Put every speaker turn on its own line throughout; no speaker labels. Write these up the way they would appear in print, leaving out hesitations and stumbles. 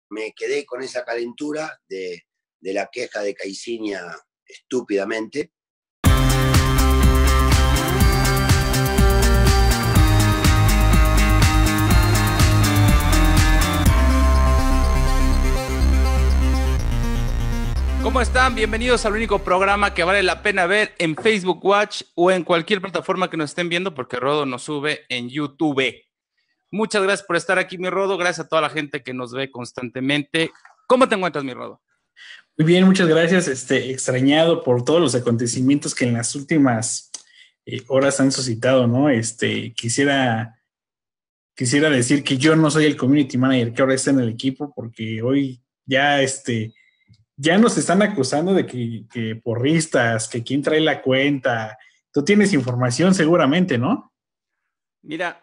me quedé con esa calentura de la queja de Caixinha estúpidamente.
¿Cómo están? Bienvenidos al único programa que vale la pena ver en Facebook Watch o en cualquier plataforma que nos estén viendo, porque Rodo nos sube en YouTube. Muchas gracias por estar aquí, mi Rodo. Gracias a toda la gente que nos ve constantemente. ¿Cómo te encuentras, mi Rodo?
Muy bien, muchas gracias. Extrañado por todos los acontecimientos que en las últimas horas han suscitado, ¿no? Quisiera decir que yo no soy el community manager que ahora está en el equipo, porque hoy ya nos están acusando de que porristas, que quién trae la cuenta. Tú tienes información seguramente, ¿no?
Mira,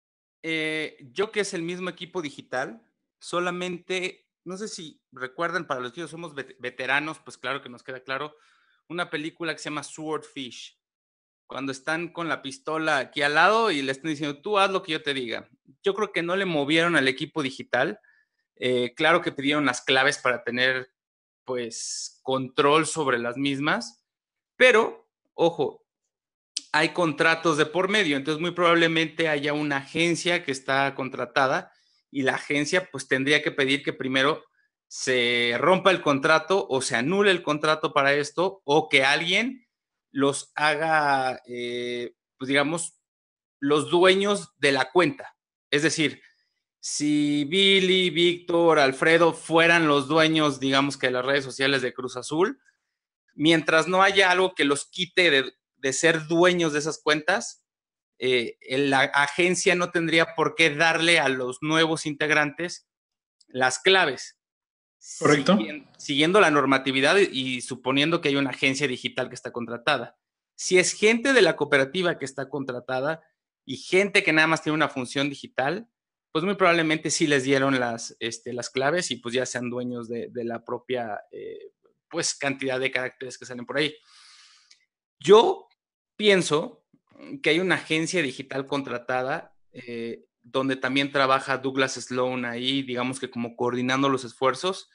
yo que es el mismo equipo digital, solamente, no sé si recuerdan, para los que somos veteranos, pues claro que nos queda claro, una película que se llama Swordfish, cuando están con la pistola aquí al lado y le están diciendo, tú haz lo que yo te diga. Yo creo que no le movieron al equipo digital. Claro que pidieron las claves para tener pues control sobre las mismas, pero ojo, hay contratos de por medio, entonces muy probablemente haya una agencia que está contratada y la agencia pues tendría que pedir que primero se rompa el contrato o se anule el contrato para esto, o que alguien los haga, pues digamos, los dueños de la cuenta. Es decir, si Billy, Víctor, Alfredo fueran los dueños, digamos que de las redes sociales de Cruz Azul, mientras no haya algo que los quite de ser dueños de esas cuentas, la agencia no tendría por qué darle a los nuevos integrantes las claves.
Correcto.
Siguiendo la normatividad y suponiendo que hay una agencia digital que está contratada. Si es gente de la cooperativa que está contratada y gente que nada más tiene una función digital, pues muy probablemente sí les dieron las claves y pues ya sean dueños de la propia pues cantidad de caracteres que salen por ahí. Yo pienso que hay una agencia digital contratada donde también trabaja Douglas Sloan ahí, digamos que como coordinando los esfuerzos,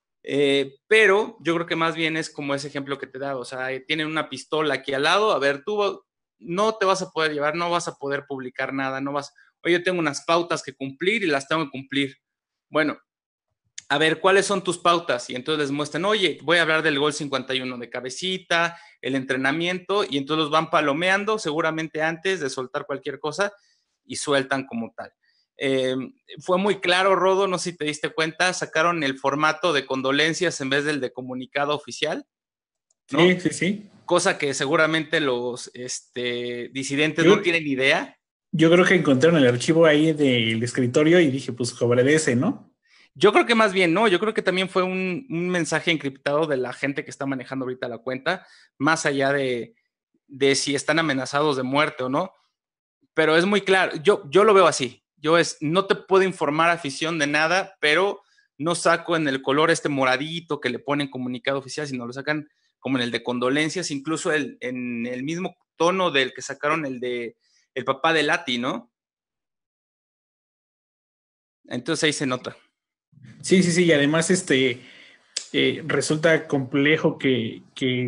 pero yo creo que más bien es como ese ejemplo que te da, o sea, tienen una pistola aquí al lado, a ver, tú no te vas a poder llevar, no vas a poder publicar nada, oye, yo tengo unas pautas que cumplir y las tengo que cumplir. Bueno, a ver, ¿cuáles son tus pautas? Y entonces les muestran, oye, voy a hablar del gol 51 de cabecita, el entrenamiento, y entonces los van palomeando seguramente antes de soltar cualquier cosa y sueltan como tal. Fue muy claro, Rodo, no sé si te diste cuenta, sacaron el formato de condolencias en vez del de comunicado oficial, ¿no?
Sí.
Cosa que seguramente los disidentes no tienen idea.
Yo creo que encontraron el archivo ahí del escritorio y dije, pues obedece, ¿no?
Yo creo que más bien, no, yo creo que también fue un mensaje encriptado de la gente que está manejando ahorita la cuenta, más allá de si están amenazados de muerte o no, pero es muy claro, yo lo veo así, no te puedo informar, afición, de nada, pero no saco en el color moradito que le ponen comunicado oficial, sino lo sacan como en el de condolencias, incluso en el mismo tono del que sacaron el de el papá de Lati, ¿no? Entonces ahí se nota.
Sí, y además resulta complejo que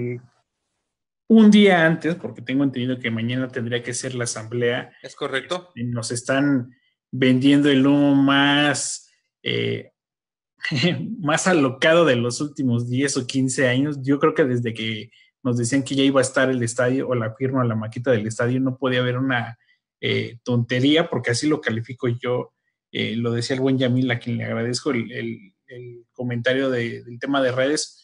un día antes, porque tengo entendido que mañana tendría que ser la asamblea.
¿Es correcto?
Nos están vendiendo el humo más más alocado de los últimos 10 o 15 años. Yo creo que desde que nos decían que ya iba a estar el estadio o la firma o la maqueta del estadio, no podía haber una tontería, porque así lo califico yo. Lo decía el buen Yamil, a quien le agradezco el comentario del tema de redes.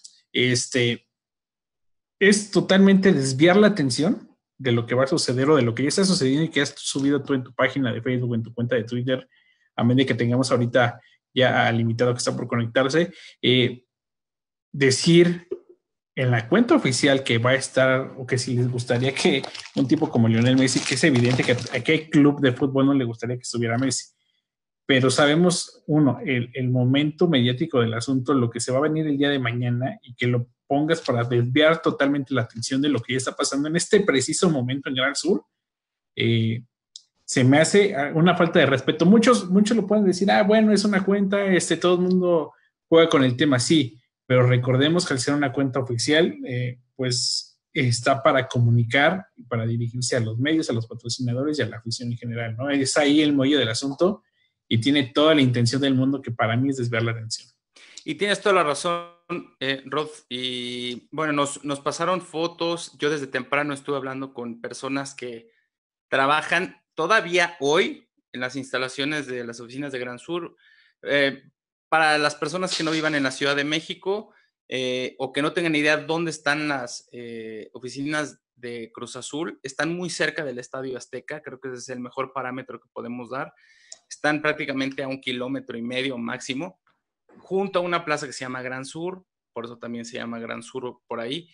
Es totalmente desviar la atención de lo que va a suceder o de lo que ya está sucediendo y que has subido tú en tu página de Facebook, en tu cuenta de Twitter, a medida que tengamos ahorita ya al invitado que está por conectarse. Decir en la cuenta oficial que va a estar, o que si les gustaría que un tipo como Lionel Messi, que es evidente que a qué club de fútbol no le gustaría que estuviera Messi, pero sabemos, el momento mediático del asunto, lo que se va a venir el día de mañana, y que lo pongas para desviar totalmente la atención de lo que ya está pasando en este preciso momento en Gran Sur, se me hace una falta de respeto. Muchos lo pueden decir, bueno, es una cuenta, todo el mundo juega con el tema, sí, pero recordemos que al ser una cuenta oficial, pues está para comunicar y para dirigirse a los medios, a los patrocinadores y a la afición en general, ¿no? Es ahí el meollo del asunto y tiene toda la intención del mundo, que para mí es desviar la atención.
Y tienes toda la razón, Rod. Y bueno, nos pasaron fotos. Yo desde temprano estuve hablando con personas que trabajan todavía hoy en las instalaciones de las oficinas de Gran Sur. Para las personas que no vivan en la Ciudad de México o que no tengan idea dónde están las oficinas de Cruz Azul, están muy cerca del Estadio Azteca. Creo que ese es el mejor parámetro que podemos dar. Están prácticamente a 1,5 kilómetros máximo, junto a una plaza que se llama Gran Sur, por eso también se llama Gran Sur por ahí.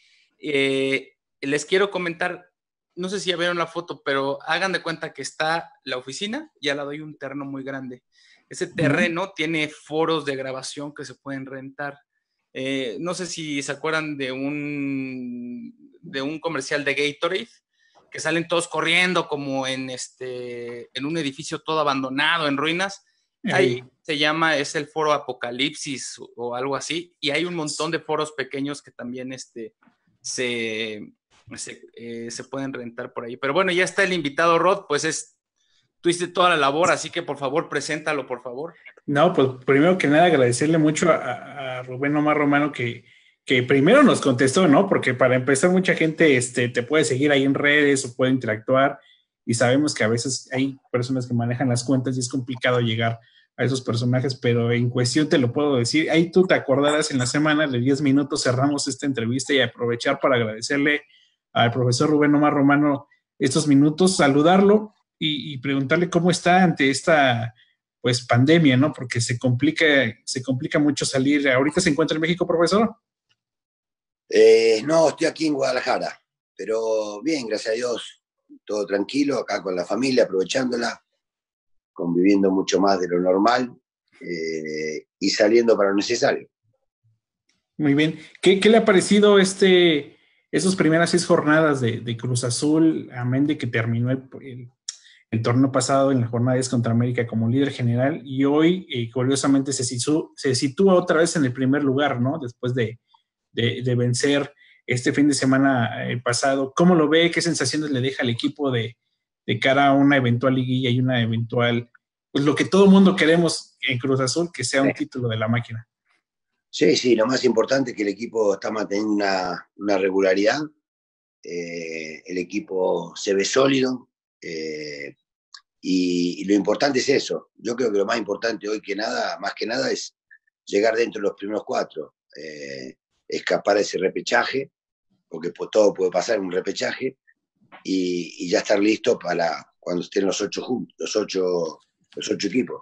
Les quiero comentar, no sé si ya vieron la foto, pero hagan de cuenta que está la oficina y al lado hay un terreno muy grande. Ese terreno tiene foros de grabación que se pueden rentar. No sé si se acuerdan de un comercial de Gatorade, que salen todos corriendo como en un edificio todo abandonado, en ruinas. Ahí es el foro Apocalipsis o algo así, y hay un montón de foros pequeños que también se pueden rentar por ahí. Pero bueno, ya está el invitado, Rod, pues tú hiciste toda la labor, así que por favor, preséntalo, por favor.
No, pues primero que nada agradecerle mucho a Rubén Omar Romano que primero nos contestó, ¿no? Porque para empezar mucha gente te puede seguir ahí en redes o puede interactuar, y sabemos que a veces hay personas que manejan las cuentas y es complicado llegar a esos personajes, pero en cuestión te lo puedo decir. Ahí tú te acordarás, en la semana de 10 minutos cerramos esta entrevista, y aprovechar para agradecerle al profesor Rubén Omar Romano estos minutos, saludarlo y preguntarle cómo está ante esta pues pandemia, ¿no? Porque se complica mucho salir. ¿Ahorita se encuentra en México, profesor?
No, estoy aquí en Guadalajara, pero bien, gracias a Dios, todo tranquilo, acá con la familia, aprovechándola, conviviendo mucho más de lo normal y saliendo para lo necesario.
Muy bien. ¿Qué le ha parecido esos primeras 6 jornadas de Cruz Azul, amén de que terminó el torneo pasado en la jornada 10 contra América como líder general, y hoy curiosamente se sitúa otra vez en el primer lugar, ¿no? Después de vencer este fin de semana pasado? ¿Cómo lo ve? ¿Qué sensaciones le deja al equipo de cara a una eventual liguilla y una eventual, pues lo que todo el mundo queremos en Cruz Azul, que sea un título de la máquina?
Sí, lo más importante es que el equipo está manteniendo una regularidad, el equipo se ve sólido, y lo importante es eso. Yo creo que lo más importante hoy más que nada, es llegar dentro de los primeros 4, escapar de ese repechaje, porque todo puede pasar en un repechaje, y ya estar listo para cuando estén los 8 juntos, los ocho equipos.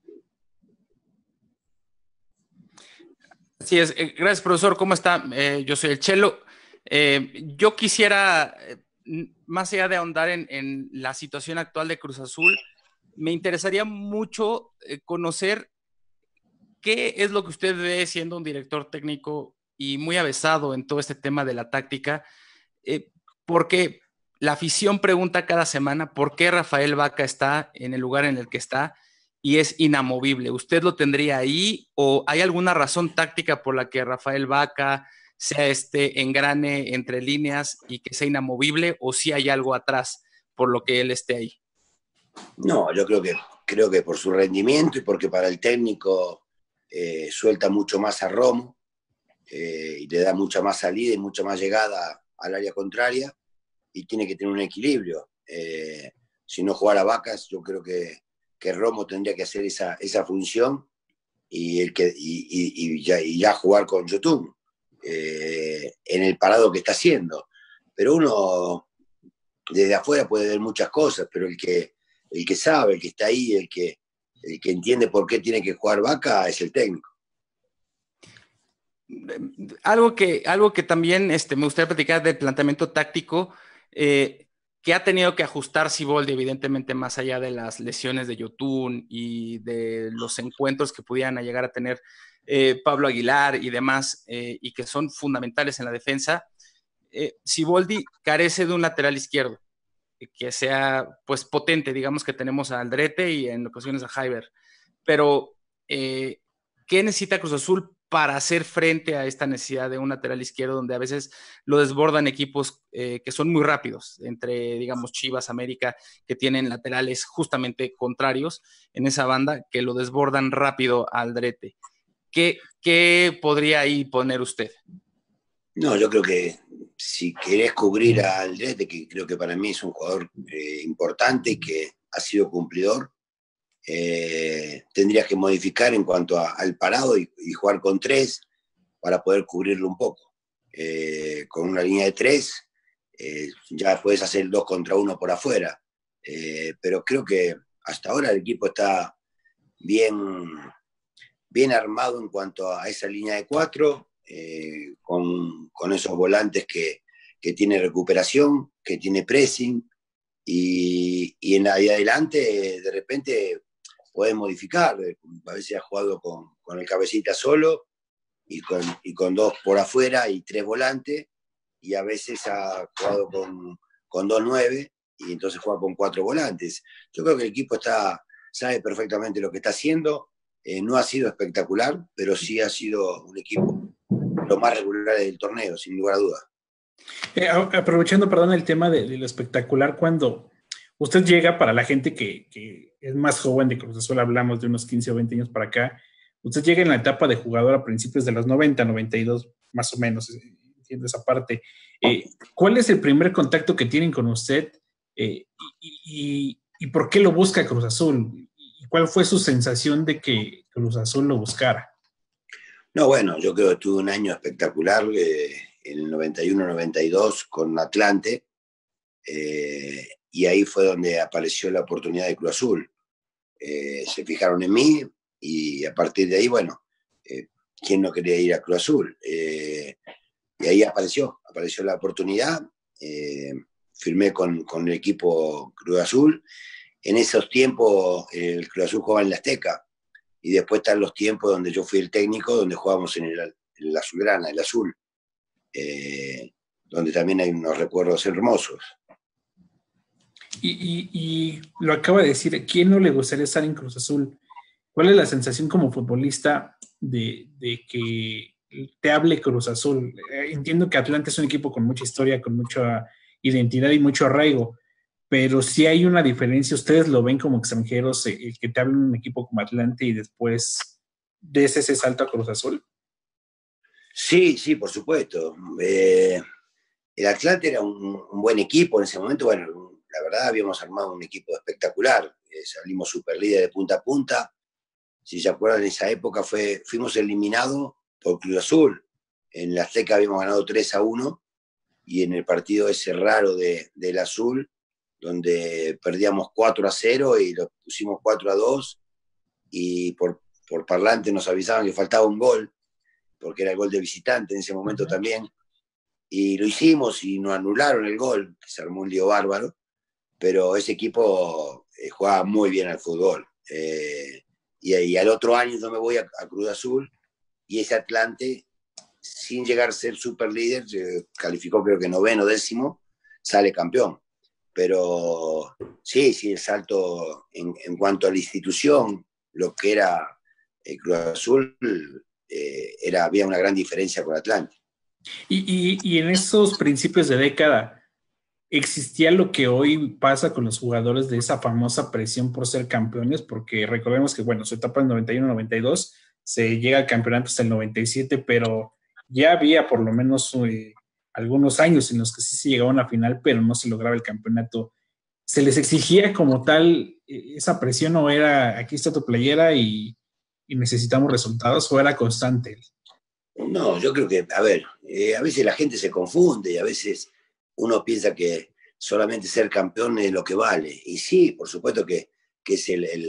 Así es. Gracias, profesor. ¿Cómo está? Yo soy el Chelo. Yo quisiera, más allá de ahondar en la situación actual de Cruz Azul, me interesaría mucho conocer qué es lo que usted ve siendo un director técnico y muy avesado en todo este tema de la táctica, porque la afición pregunta cada semana por qué Rafael Vaca está en el lugar en el que está y es inamovible. ¿Usted lo tendría ahí o hay alguna razón táctica por la que Rafael Vaca sea engrane entre líneas y que sea inamovible, o si hay algo atrás por lo que él esté ahí?
No, yo creo que por su rendimiento y porque para el técnico suelta mucho más a Romo y le da mucha más salida y mucha más llegada al área contraria, y tiene que tener un equilibrio. Si no jugara Vacas, yo creo que Romo tendría que hacer esa función y ya jugar con Yotun en el parado que está haciendo. Pero uno desde afuera puede ver muchas cosas, pero el que sabe, el que está ahí, el que entiende por qué tiene que jugar Vaca es el técnico.
Algo que también me gustaría platicar del planteamiento táctico que ha tenido que ajustar Siboldi, evidentemente, más allá de las lesiones de Yotun y de los encuentros que pudieran llegar a tener Pablo Aguilar y demás, y que son fundamentales en la defensa. Siboldi carece de un lateral izquierdo que sea pues potente. Digamos que tenemos a Aldrete y en ocasiones a Jaiber, pero ¿qué necesita Cruz Azul para hacer frente a esta necesidad de un lateral izquierdo donde a veces lo desbordan equipos que son muy rápidos, entre, digamos, Chivas, América, que tienen laterales justamente contrarios en esa banda, que lo desbordan rápido al Drete. ¿Qué podría ahí poner usted?
No, yo creo que si querés cubrir a Aldrete, que creo que para mí es un jugador importante y que ha sido cumplidor, tendrías que modificar en cuanto al parado y jugar con 3 para poder cubrirlo un poco. Con una línea de 3 ya puedes hacer 2 contra 1 por afuera. Pero creo que hasta ahora el equipo está bien armado en cuanto a esa línea de 4. Con esos volantes que tiene recuperación, que tiene pressing, y ahí adelante de repente puede modificar. A veces ha jugado con el cabecita solo y con 2 por afuera y 3 volantes, y a veces ha jugado con 2 9 y entonces juega con 4 volantes. Yo creo que el equipo sabe perfectamente lo que está haciendo. No ha sido espectacular, pero sí ha sido un equipo lo más regular del torneo, sin lugar a dudas.
Aprovechando, perdón, el tema de lo espectacular, cuando usted llega, para la gente que es más joven de Cruz Azul, hablamos de unos 15 o 20 años para acá, usted llega en la etapa de jugador a principios de los 90, 92, más o menos, entiendo esa parte. ¿Cuál es el primer contacto que tienen con usted y por qué lo busca Cruz Azul? ¿Y cuál fue su sensación de que Cruz Azul lo buscara?
No, bueno, yo creo que tuve un año espectacular en el 91-92 con Atlante, y ahí fue donde apareció la oportunidad de Cruz Azul. Se fijaron en mí y a partir de ahí, bueno, ¿quién no quería ir a Cruz Azul? Y ahí apareció la oportunidad, firmé con el equipo Cruz Azul. En esos tiempos el Cruz Azul jugaba en la Azteca, y después están los tiempos donde yo fui el técnico, donde jugábamos en el Azulgrana, el Azul, donde también hay unos recuerdos hermosos.
Y lo acaba de decir, ¿a quién no le gustaría estar en Cruz Azul? ¿Cuál es la sensación como futbolista de que te hable Cruz Azul? Entiendo que Atlante es un equipo con mucha historia, con mucha identidad y mucho arraigo, pero sí hay una diferencia. ¿Ustedes lo ven como extranjeros, el que te hable un equipo como Atlante y después des ese salto a Cruz Azul?
Sí, sí, por supuesto. El Atlante era un buen equipo en ese momento. Bueno, la verdad habíamos armado un equipo espectacular. Salimos superlíder de punta a punta. Si se acuerdan, en esa época fuimos eliminados por Cruz Azul. En la Azteca habíamos ganado 3-1, y en el partido ese raro del Azul, donde perdíamos 4-0 y lo pusimos 4-2, y por parlante nos avisaban que faltaba un gol, porque era el gol de visitante en ese momento también, y lo hicimos y nos anularon el gol, que se armó un lío bárbaro, pero ese equipo jugaba muy bien al fútbol. Y al otro año yo me voy a Cruz Azul, y ese Atlante, sin llegar a ser super líder, calificó creo que 9º, 10º, sale campeón. Pero sí, el salto en cuanto a la institución, lo que era Cruz Azul, había una gran diferencia con Atlante.
Y en esos principios de década, ¿existía lo que hoy pasa con los jugadores de esa famosa presión por ser campeones? Porque recordemos que, bueno, su etapa en 91-92, se llega al campeonato hasta el 97, pero ya había por lo menos algunos años en los que sí se llegaba a una final, pero no se lograba el campeonato. ¿Se les exigía como tal esa presión, o era aquí está tu playera y necesitamos resultados, o era constante?
No, yo creo que, a ver, a veces la gente se confunde y a veces uno piensa que solamente ser campeón es lo que vale. Y sí, por supuesto que es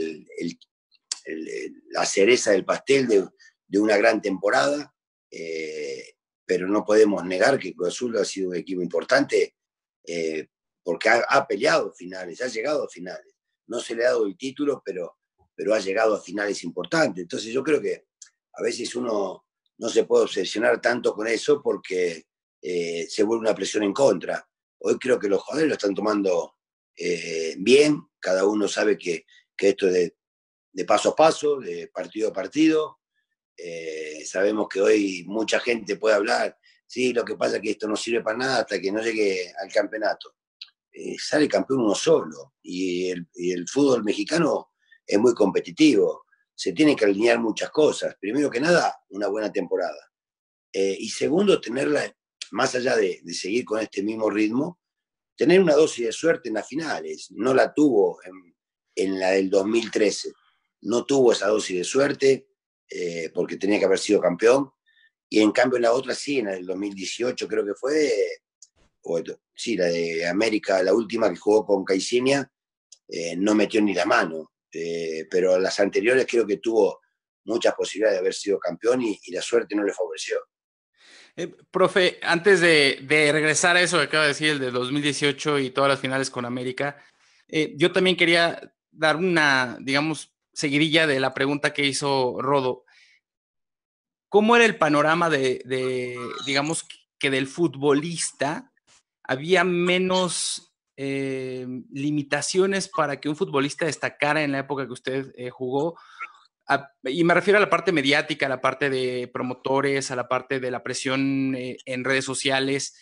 la cereza del pastel de una gran temporada, pero no podemos negar que Cruz Azul ha sido un equipo importante, porque ha peleado finales, ha llegado a finales. No se le ha dado el título, pero ha llegado a finales importantes. Entonces yo creo que a veces uno no se puede obsesionar tanto con eso, porque se vuelve una presión en contra. Hoy creo que los jugadores lo están tomando bien, cada uno sabe que esto es de paso a paso, de partido a partido, Sabemos que hoy mucha gente puede hablar, sí, lo que pasa es que esto no sirve para nada hasta que no llegue al campeonato. Sale campeón uno solo y el fútbol mexicano es muy competitivo. Se tienen que alinear muchas cosas. Primero que nada, una buena temporada. Y segundo, tenerla, más allá de seguir con este mismo ritmo, tener una dosis de suerte en las finales. No la tuvo en la del 2013. No tuvo esa dosis de suerte porque tenía que haber sido campeón. Y en cambio en la otra sí, en la del 2018 creo que fue, sí, la de América, la última que jugó con Caixinha, no metió ni la mano. Pero las anteriores creo que tuvo muchas posibilidades de haber sido campeón y la suerte no le favoreció.
Profe, antes de regresar a eso que acaba de decir, el de 2018 y todas las finales con América, yo también quería dar una, digamos, seguidilla de la pregunta que hizo Rodo. ¿Cómo era el panorama digamos, que del futbolista? ¿Había menos limitaciones para que un futbolista destacara en la época que usted jugó? Y me refiero a la parte mediática, a la parte de promotores, a la parte de la presión en redes sociales.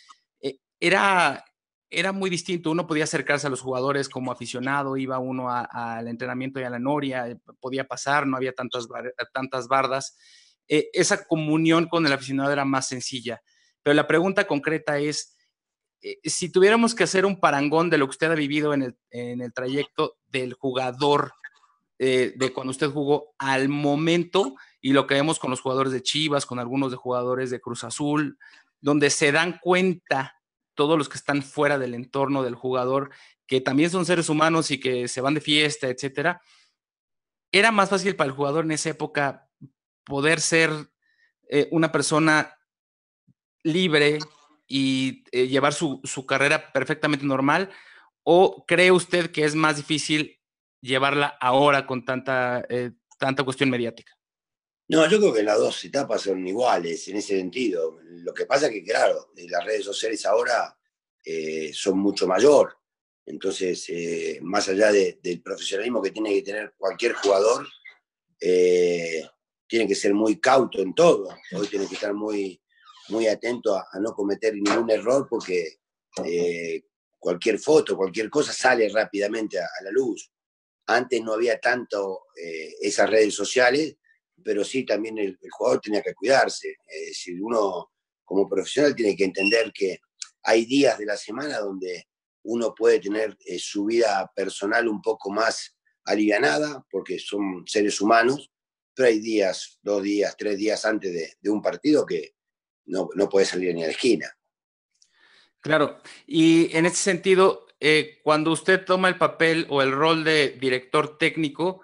Era muy distinto. Uno podía acercarse a los jugadores como aficionado, iba uno al entrenamiento y a la noria, podía pasar, no había tantas bardas. Esa comunión con el aficionado era más sencilla. Pero la pregunta concreta es, si tuviéramos que hacer un parangón de lo que usted ha vivido en el trayecto del jugador, de cuando usted jugó al momento, y lo que vemos con los jugadores de Chivas, con algunos de jugadores de Cruz Azul, donde se dan cuenta todos los que están fuera del entorno del jugador, que también son seres humanos y que se van de fiesta, etcétera. Era más fácil para el jugador en esa época poder ser una persona libre y llevar su carrera perfectamente normal, ¿o cree usted que es más difícil llevarla ahora con tanta cuestión mediática?
No, yo creo que las dos etapas son iguales en ese sentido. Lo que pasa es que, claro, las redes sociales ahora son mucho mayor. Entonces, más allá del profesionalismo que tiene que tener cualquier jugador, tiene que ser muy cauto en todo. Hoy tiene que estar muy, muy atento a no cometer ningún error porque cualquier foto, cualquier cosa sale rápidamente a la luz. Antes no había tanto esas redes sociales, pero sí también el jugador tenía que cuidarse. Si uno como profesional tiene que entender que hay días de la semana donde uno puede tener su vida personal un poco más alivianada, porque son seres humanos, pero hay días, 2 días, 3 días antes de un partido que no puede salir ni a la esquina.
Claro, y en ese sentido, cuando usted toma el papel o el rol de director técnico,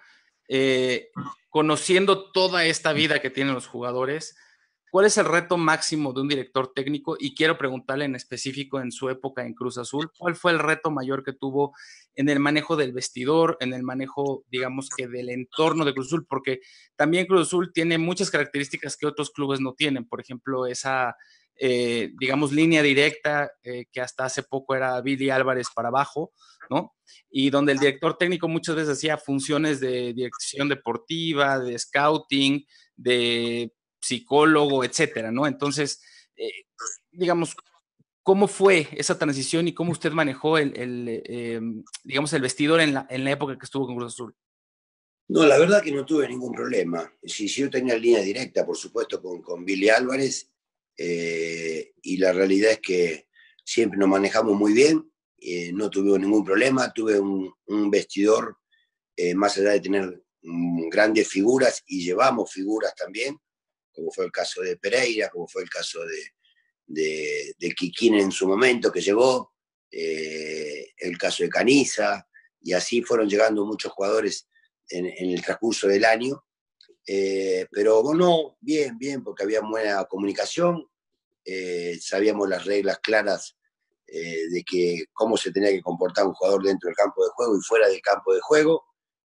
conociendo toda esta vida que tienen los jugadores, ¿cuál es el reto máximo de un director técnico? Y quiero preguntarle en específico en su época en Cruz Azul, ¿cuál fue el reto mayor que tuvo en el manejo del vestidor, en el manejo, digamos que del entorno de Cruz Azul? Porque también Cruz Azul tiene muchas características que otros clubes no tienen, por ejemplo, esa digamos, línea directa, que hasta hace poco era Billy Álvarez para abajo, ¿no? Y donde el director técnico muchas veces hacía funciones de dirección deportiva, de scouting, de psicólogo, etcétera, ¿no? Entonces, digamos, ¿cómo fue esa transición y cómo usted manejó digamos, el vestidor en la época que estuvo con Cruz Azul?
No, la verdad que no tuve ningún problema. Si yo tenía línea directa, por supuesto, con Billy Álvarez, y la realidad es que siempre nos manejamos muy bien, no tuvimos ningún problema, tuve un vestidor, más allá de tener grandes figuras, y llevamos figuras también, como fue el caso de Pereira, como fue el caso de Kikín en su momento que llegó, el caso de Caniza, y así fueron llegando muchos jugadores en el transcurso del año. Pero bueno, bien, porque había buena comunicación, sabíamos las reglas claras de que cómo se tenía que comportar un jugador dentro del campo de juego y fuera del campo de juego,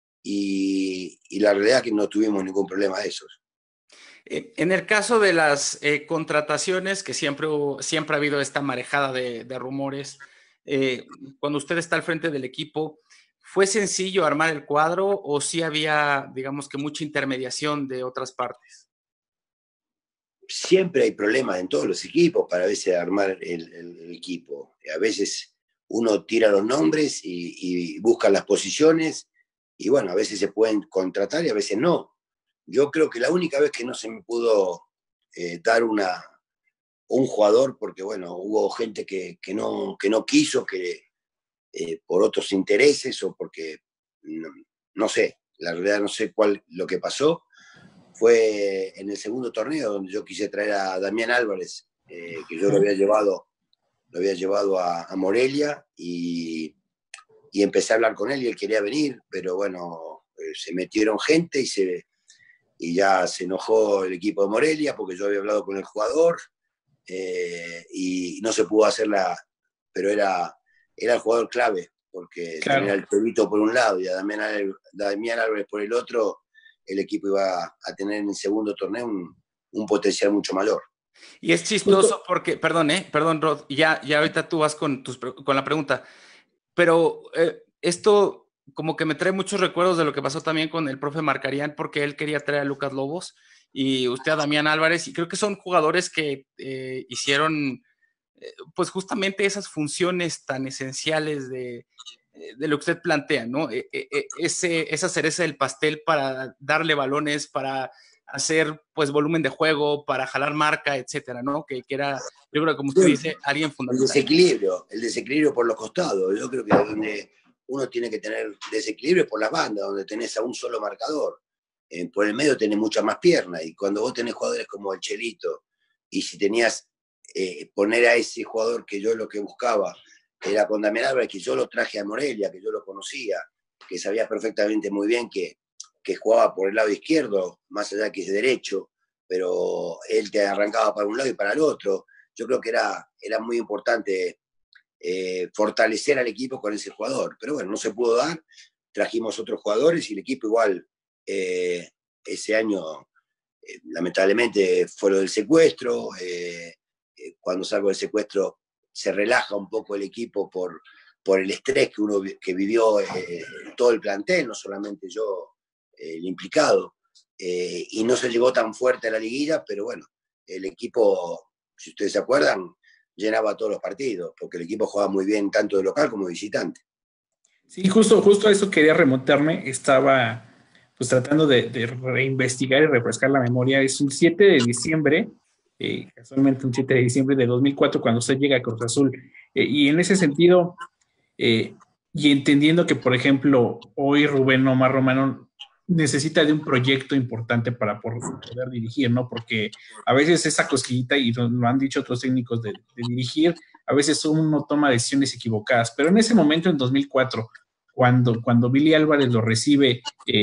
y la realidad es que no tuvimos ningún problema de esos.
En el caso de las contrataciones, que siempre ha habido esta marejada de rumores, cuando usted está al frente del equipo, ¿fue sencillo armar el cuadro o sí había, digamos que mucha intermediación de otras partes?
siempre hay problemas en todos los equipos para a veces armar el equipo. A veces uno tira los nombres y busca las posiciones y bueno, a veces se pueden contratar y a veces no. Yo creo que la única vez que no se me pudo dar un jugador, porque bueno, hubo gente que no quiso, que por otros intereses o porque, no sé, la realidad no sé lo que pasó, fue en el segundo torneo donde yo quise traer a Damián Álvarez, que yo lo había llevado a Morelia y empecé a hablar con él y él quería venir, pero bueno, se metieron gente y ya se enojó el equipo de Morelia porque yo había hablado con el jugador y no se pudo hacerla, pero era el jugador clave, porque
Claro.
tener al Pebito por un lado y a Damián Álvarez por el otro, el equipo iba a tener en el segundo torneo un potencial mucho mayor.
Y es chistoso porque, perdón, Rod, ya ahorita tú vas con la pregunta, pero esto como que me trae muchos recuerdos de lo que pasó también con el profe Marcarián, porque él quería traer a Lucas Lobos y usted a Damián Álvarez, y creo que son jugadores que hicieron pues justamente esas funciones tan esenciales de lo que usted plantea, ¿no? Esa cereza del pastel para darle balones, para hacer pues volumen de juego, para jalar marca, etcétera, ¿no? Que era, yo creo que como usted dice, alguien fundamental.
El desequilibrio por los costados. Yo creo que donde uno tiene que tener desequilibrio por las bandas, donde tenés a un solo marcador. Por el medio tenés muchas más piernas y cuando vos tenés jugadores como el Chelito y si tenías poner a ese jugador que yo lo que buscaba era con Damián Álvarez, que yo lo traje a Morelia, que yo lo conocía, que sabía perfectamente muy bien que jugaba por el lado izquierdo, más allá que es derecho, pero él te arrancaba para un lado y para el otro. Yo creo que era muy importante fortalecer al equipo con ese jugador, pero bueno, no se pudo dar, trajimos otros jugadores y el equipo igual ese año lamentablemente fue lo del secuestro, cuando salgo del secuestro se relaja un poco el equipo por el estrés que vivió todo el plantel, no solamente yo, el implicado, y no se llegó tan fuerte a la liguilla, pero bueno, el equipo, si ustedes se acuerdan, llenaba todos los partidos, porque el equipo jugaba muy bien tanto de local como de visitante.
Sí, justo a eso quería remontarme, estaba pues tratando de reinvestigar y refrescar la memoria. Es un 7 de diciembre, casualmente un 7 de diciembre de 2004 cuando usted llega a Cruz Azul. Y en ese sentido, y entendiendo que, por ejemplo, hoy Rubén Omar Romano necesita de un proyecto importante para poder dirigir, ¿no? Porque a veces esa cosquillita, y lo han dicho otros técnicos de dirigir, a veces uno toma decisiones equivocadas, pero en ese momento, en 2004, cuando Billy Álvarez lo recibe,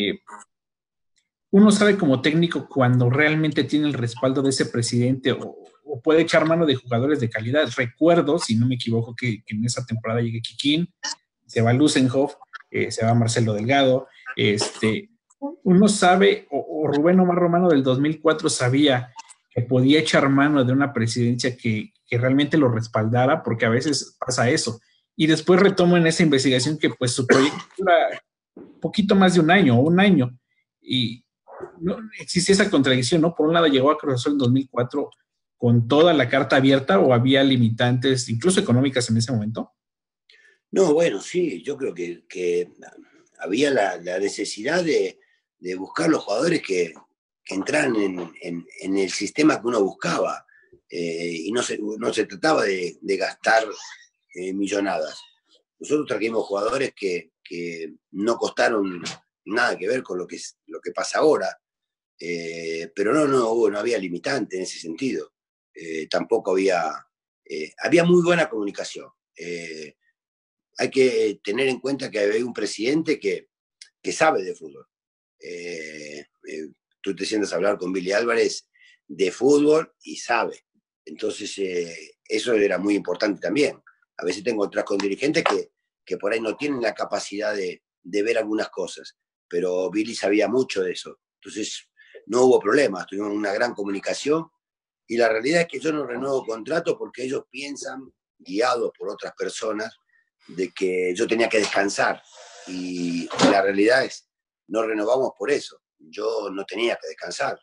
uno sabe como técnico cuando realmente tiene el respaldo de ese presidente o puede echar mano de jugadores de calidad. Recuerdo, si no me equivoco, que en esa temporada llegue Kikín, se va Lusenhoff, se va Marcelo Delgado, uno sabe, o Rubén Omar Romano del 2004 sabía que podía echar mano de una presidencia que realmente lo respaldara, porque a veces pasa eso. Y después retomo en esa investigación que pues su proyecto dura poquito más de un año, y no existe esa contradicción, ¿no? Por un lado llegó a Cruz Azul en 2004 con toda la carta abierta o había limitantes, incluso económicas en ese momento.
No, bueno, sí, yo creo que había la necesidad de buscar los jugadores que entraran en el sistema que uno buscaba y no se trataba de gastar millonadas. Nosotros trajimos jugadores que no costaron nada que ver con lo que pasa ahora, pero no había limitante en ese sentido. Tampoco había muy buena comunicación. Hay que tener en cuenta que hay un presidente que sabe de fútbol. Tú te sientas a hablar con Billy Álvarez de fútbol y sabe. Entonces, eso era muy importante también. A veces te encontrás con dirigentes que por ahí no tienen la capacidad de ver algunas cosas, pero Billy sabía mucho de eso. Entonces, no hubo problemas, tuvimos una gran comunicación y la realidad es que yo no renuevo contrato porque ellos piensan, guiados por otras personas, de que yo tenía que descansar y la realidad es, no renovamos por eso, yo no tenía que descansar,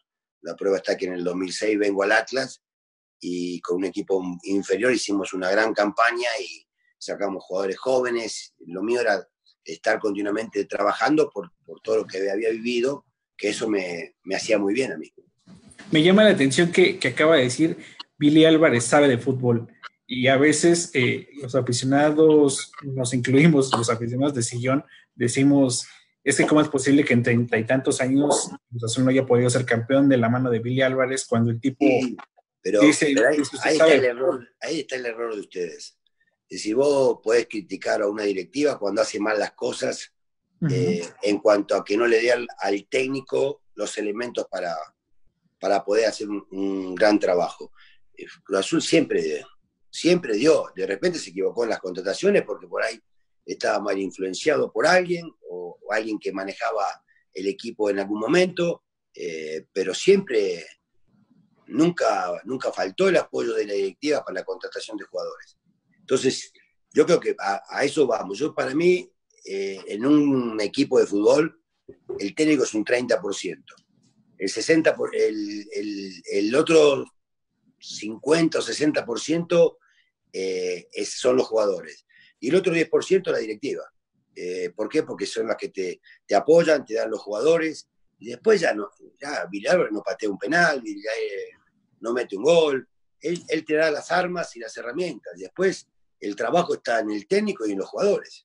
La prueba está que en el 2006 vengo al Atlas y con un equipo inferior hicimos una gran campaña y sacamos jugadores jóvenes. Lo mío era estar continuamente trabajando por todo lo que había vivido, que eso me hacía muy bien a mí.
Me llama la atención que acaba de decir Billy Álvarez sabe de fútbol y a veces los aficionados, nos incluimos, los aficionados de sillón, decimos, es que cómo es posible que en 30 y tantos años Cruz Azul no haya podido ser campeón de la mano de Billy Álvarez cuando el tipo
pero ahí está el error de ustedes. Y si vos podés criticar a una directiva cuando hace mal las cosas, en cuanto a que no le dé al técnico los elementos para poder hacer un gran trabajo. Cruz Azul siempre dio. De repente se equivocó en las contrataciones porque por ahí estaba mal influenciado por alguien o alguien que manejaba el equipo en algún momento, pero siempre, nunca faltó el apoyo de la directiva para la contratación de jugadores. Entonces, yo creo que a eso vamos. Para mí, en un equipo de fútbol, el técnico es un 30%. El 60%, el otro 50 o 60% son los jugadores. Y el otro 10% la directiva. ¿Por qué? Porque son las que te apoyan, te dan los jugadores. Y después ya Villar no patea un penal, Villar no mete un gol. Él te da las armas y las herramientas. Y después el trabajo está en el técnico y en los jugadores.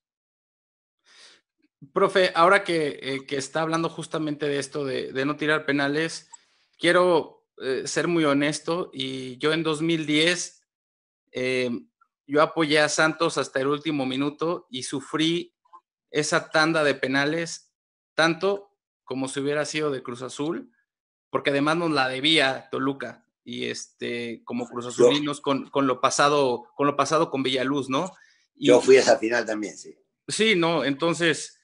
Profe, ahora que está hablando justamente de esto de no tirar penales, quiero ser muy honesto y yo en 2010 yo apoyé a Santos hasta el último minuto y sufrí esa tanda de penales tanto como si hubiera sido de Cruz Azul, porque además nos la debía Toluca y como Cruz Azulinos con lo pasado con Villaluz, ¿no?
Yo fui a esa final también, sí.
Sí, no, entonces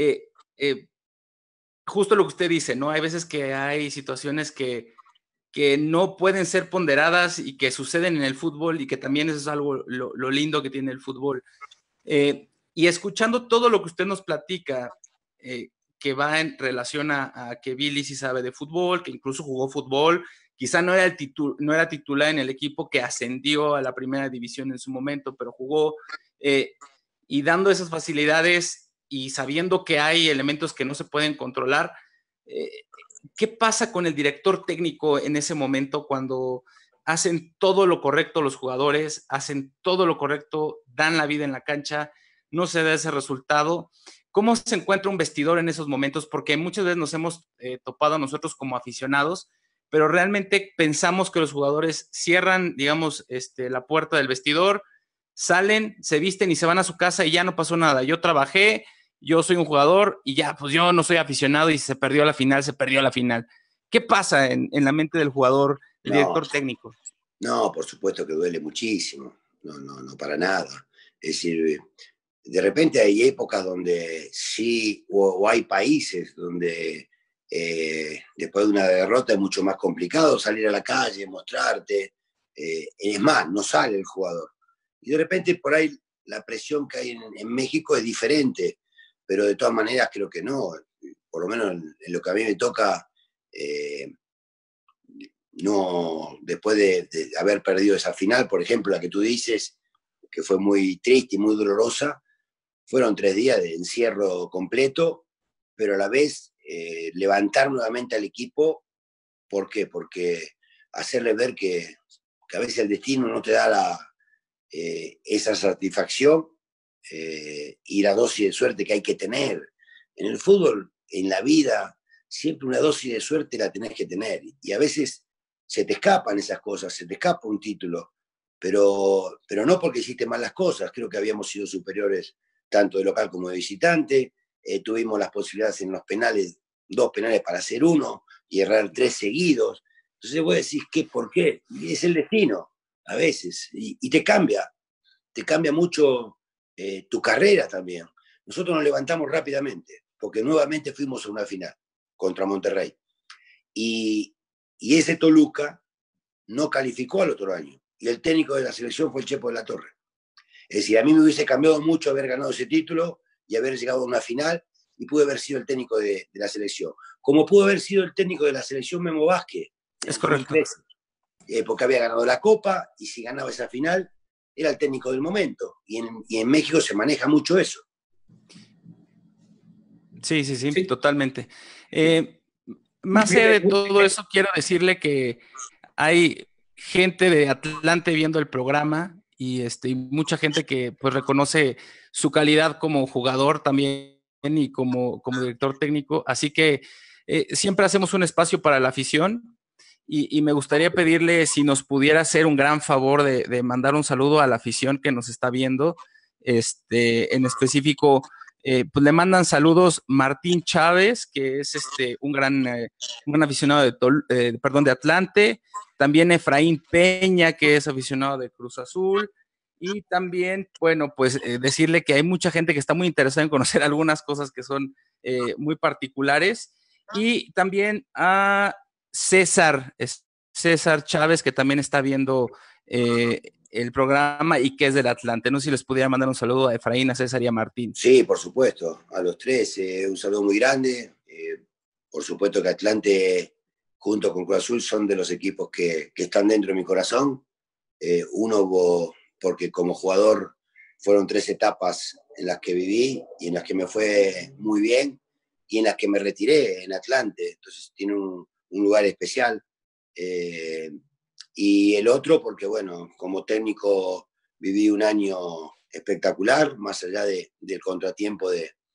justo lo que usted dice, ¿no? Hay veces que hay situaciones que no pueden ser ponderadas y que suceden en el fútbol y que también eso es algo lo lindo que tiene el fútbol. Y escuchando todo lo que usted nos platica, que va en relación a que Billy sí sabe de fútbol, que incluso jugó fútbol, quizá no era titular en el equipo que ascendió a la primera división en su momento, pero jugó y dando esas facilidades y sabiendo que hay elementos que no se pueden controlar, ¿qué pasa con el director técnico en ese momento cuando hacen todo lo correcto los jugadores, hacen todo lo correcto, dan la vida en la cancha, no se da ese resultado? ¿Cómo se encuentra un vestidor en esos momentos? Porque muchas veces nos hemos topado nosotros como aficionados, pero realmente pensamos que los jugadores cierran, digamos, la puerta del vestidor, salen, se visten y se van a su casa y ya no pasó nada. Yo trabajé, yo soy un jugador y ya, pues yo no soy aficionado y se perdió la final, se perdió la final. ¿Qué pasa en la mente del jugador, el director técnico?
No, por supuesto que duele muchísimo. No, para nada. Es decir, de repente hay épocas donde sí, o hay países donde después de una derrota es mucho más complicado salir a la calle, mostrarte. Es más, no sale el jugador. Y de repente por ahí la presión que hay en México es diferente, pero de todas maneras creo que no. Por lo menos en lo que a mí me toca, no, después de haber perdido esa final, por ejemplo, la que tú dices, que fue muy triste y muy dolorosa, fueron 3 días de encierro completo, pero a la vez levantar nuevamente al equipo. ¿Por qué? Porque hacerle ver que a veces el destino no te da esa satisfacción y la dosis de suerte que hay que tener. En el fútbol, en la vida, siempre una dosis de suerte la tenés que tener. Y a veces se te escapan esas cosas, se te escapa un título, pero no porque hiciste mal las cosas. Creo que habíamos sido superiores tanto de local como de visitante. Tuvimos las posibilidades en los penales, 2 penales para hacer 1 y errar 3 seguidos. Entonces vos decís, ¿por qué? Y es el destino, a veces, y te cambia mucho tu carrera también. Nosotros nos levantamos rápidamente, porque nuevamente fuimos a una final contra Monterrey. Y ese Toluca no calificó al otro año. Y el técnico de la selección fue el Chepo de la Torre. Es decir, a mí me hubiese cambiado mucho haber ganado ese título y haber llegado a una final y pude haber sido el técnico de la selección. Como pudo haber sido el técnico de la selección Memo Vázquez, en
Es
el
correcto.
2013, porque había ganado la Copa y si ganaba esa final era el técnico del momento. Y en México se maneja mucho eso.
Sí, sí, sí,
Sí.
totalmente. Más allá de todo eso, quiero decirle que hay gente de Atlante viendo el programa y mucha gente que pues reconoce su calidad como jugador también y como director técnico. Así que siempre hacemos un espacio para la afición y me gustaría pedirle si nos pudiera hacer un gran favor de mandar un saludo a la afición que nos está viendo. En específico, pues le mandan saludos Martín Chávez, que es un gran aficionado de Atlante, también Efraín Peña, que es aficionado de Cruz Azul, y también, bueno, pues decirle que hay mucha gente que está muy interesada en conocer algunas cosas que son muy particulares, y también a César Chávez, que también está viendo el programa y que es del Atlante. No sé si les pudiera mandar un saludo a Efraín, a César y a Martín.
Sí, por supuesto, a los tres, un saludo muy grande. Por supuesto que Atlante, junto con Cruz Azul, son de los equipos que están dentro de mi corazón. Uno, porque como jugador fueron 3 etapas en las que viví y en las que me fue muy bien y en las que me retiré en Atlante, entonces tiene un lugar especial. Y el otro, porque bueno, como técnico viví un año espectacular, más allá del contratiempo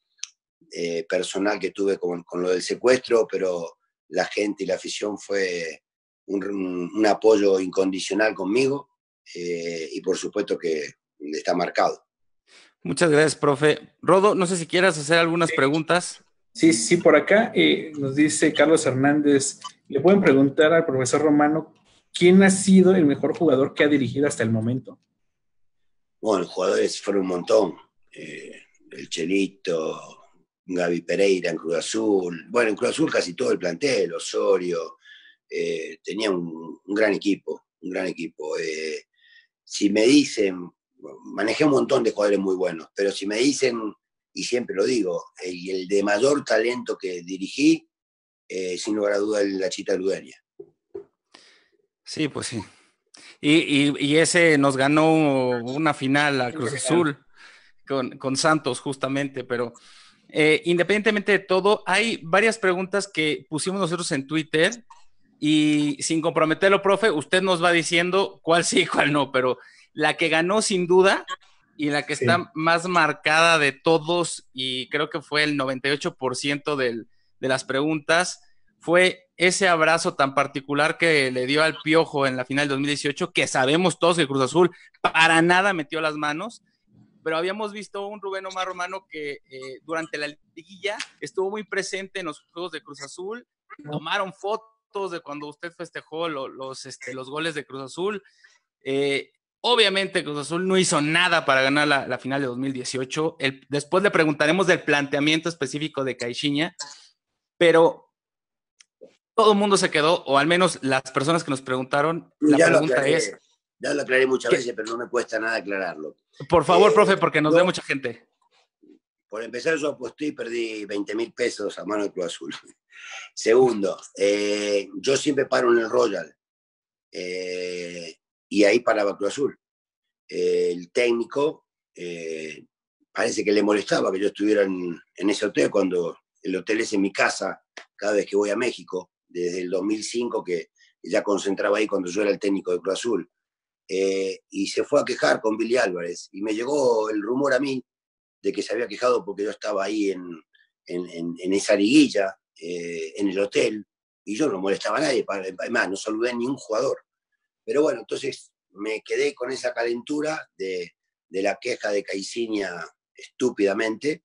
personal que tuve con lo del secuestro, pero la gente y la afición fue un apoyo incondicional conmigo y por supuesto que está marcado.
Muchas gracias, profe. Rodo, no sé si quieras hacer algunas preguntas.
Sí, por acá nos dice Carlos Hernández, le pueden preguntar al profesor Romano, ¿quién ha sido el mejor jugador que ha dirigido hasta el momento?
Bueno, jugadores fueron un montón. El Chelito, Gaby Pereira en Cruz Azul. Bueno, en Cruz Azul casi todo el plantel, Osorio. Tenía un gran equipo, un gran equipo. Si me dicen, manejé un montón de jugadores muy buenos, pero si me dicen, y siempre lo digo, el de mayor talento que dirigí, sin lugar a duda, el Lachita Ludeña.
Sí, pues sí. Y ese nos ganó una final a Cruz Azul con Santos, justamente, pero independientemente de todo, hay varias preguntas que pusimos nosotros en Twitter y sin comprometerlo, profe, usted nos va diciendo cuál sí y cuál no, pero la que ganó sin duda y la que está más marcada de todos, y creo que fue el 98% de las preguntas, fue ese abrazo tan particular que le dio al Piojo en la final de 2018, que sabemos todos que Cruz Azul para nada metió las manos, pero habíamos visto un Rubén Omar Romano que durante la liguilla estuvo muy presente en los juegos de Cruz Azul, tomaron fotos de cuando usted festejó los goles de Cruz Azul. Obviamente Cruz Azul no hizo nada para ganar la final de 2018. Después le preguntaremos del planteamiento específico de Caixinha, pero todo el mundo se quedó, o al menos las personas que nos preguntaron, la pregunta es...
Ya lo aclaré muchas veces, pero no me cuesta nada aclararlo.
Por favor, profe, porque nos ve mucha gente.
Por empezar, yo aposté y perdí 20.000 pesos a mano de Cruz Azul. Segundo, yo siempre paro en el Royal y ahí paraba Cruz Azul. El técnico parece que le molestaba que yo estuviera en ese hotel, cuando el hotel es en mi casa cada vez que voy a México, desde el 2005 que ya concentraba ahí cuando yo era el técnico de Cruz Azul. Y se fue a quejar con Billy Álvarez y me llegó el rumor a mí de que se había quejado porque yo estaba ahí en esa liguilla, en el hotel, y yo no molestaba a nadie, además no saludé a ningún jugador. Pero bueno, entonces me quedé con esa calentura de la queja de Caixinha estúpidamente.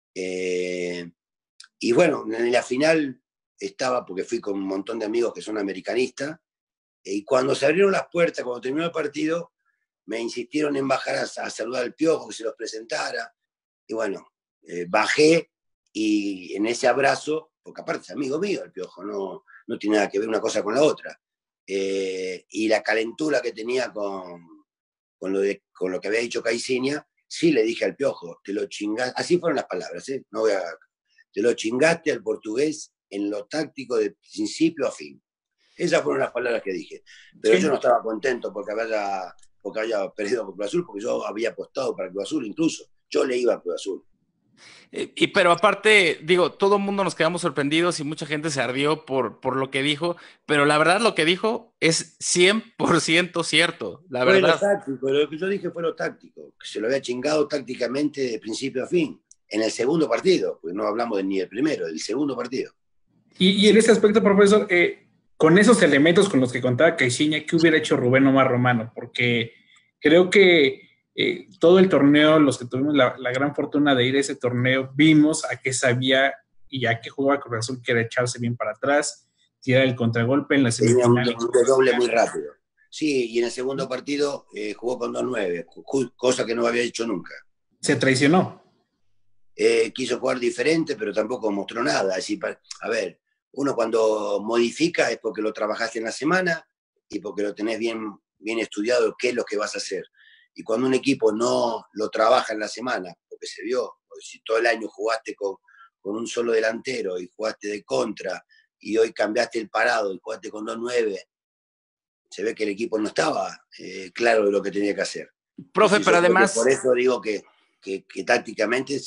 Y bueno, en la final estaba, porque fui con un montón de amigos que son americanistas, y cuando se abrieron las puertas, cuando terminó el partido, me insistieron en bajar a saludar al Piojo, que se los presentara. Y bueno, bajé y en ese abrazo, porque aparte es amigo mío el Piojo, no tiene nada que ver una cosa con la otra. Y la calentura que tenía con lo que había dicho Caixinha, sí le dije al Piojo, te lo chingaste, así fueron las palabras, no te lo chingaste al portugués en lo táctico de principio a fin. Esas fueron las palabras que dije. Pero
Sí.
yo no estaba contento porque haya perdido por Cruz Azul, porque yo había apostado para Cruz Azul incluso. Yo le iba a Cruz Azul.
Pero aparte, digo, todo el mundo nos quedamos sorprendidos y mucha gente se ardió por lo que dijo, pero la verdad lo que dijo es 100% cierto, la
Fue lo
verdad.
táctico, lo que yo dije fue lo táctico, que se lo había chingado tácticamente de principio a fin, en el segundo partido, pues no hablamos ni del primero, del segundo partido.
Y en ese aspecto, profesor, con esos elementos con los que contaba Caixinha, ¿qué hubiera hecho Rubén Omar Romano? Porque creo que todo el torneo, los que tuvimos la gran fortuna de ir a ese torneo, vimos a qué sabía y a qué jugaba Cruz Azul, que era echarse bien para atrás, tirar el contragolpe en la
Tenía
semifinal.
un doble muy rápido. Sí, y en el segundo partido jugó con 2-9, cosa que no había hecho nunca.
Se traicionó.
Quiso jugar diferente, pero tampoco mostró nada. Es decir, a ver, uno cuando modifica es porque lo trabajaste en la semana y porque lo tenés bien estudiado qué es lo que vas a hacer. Y cuando un equipo no lo trabaja en la semana, porque se vio, porque si todo el año jugaste con un solo delantero y jugaste de contra y hoy cambiaste el parado y jugaste con 2-9, se ve que el equipo no estaba claro de lo que tenía que hacer.
Profe,
Entonces,
pero además...
por eso digo que tácticamente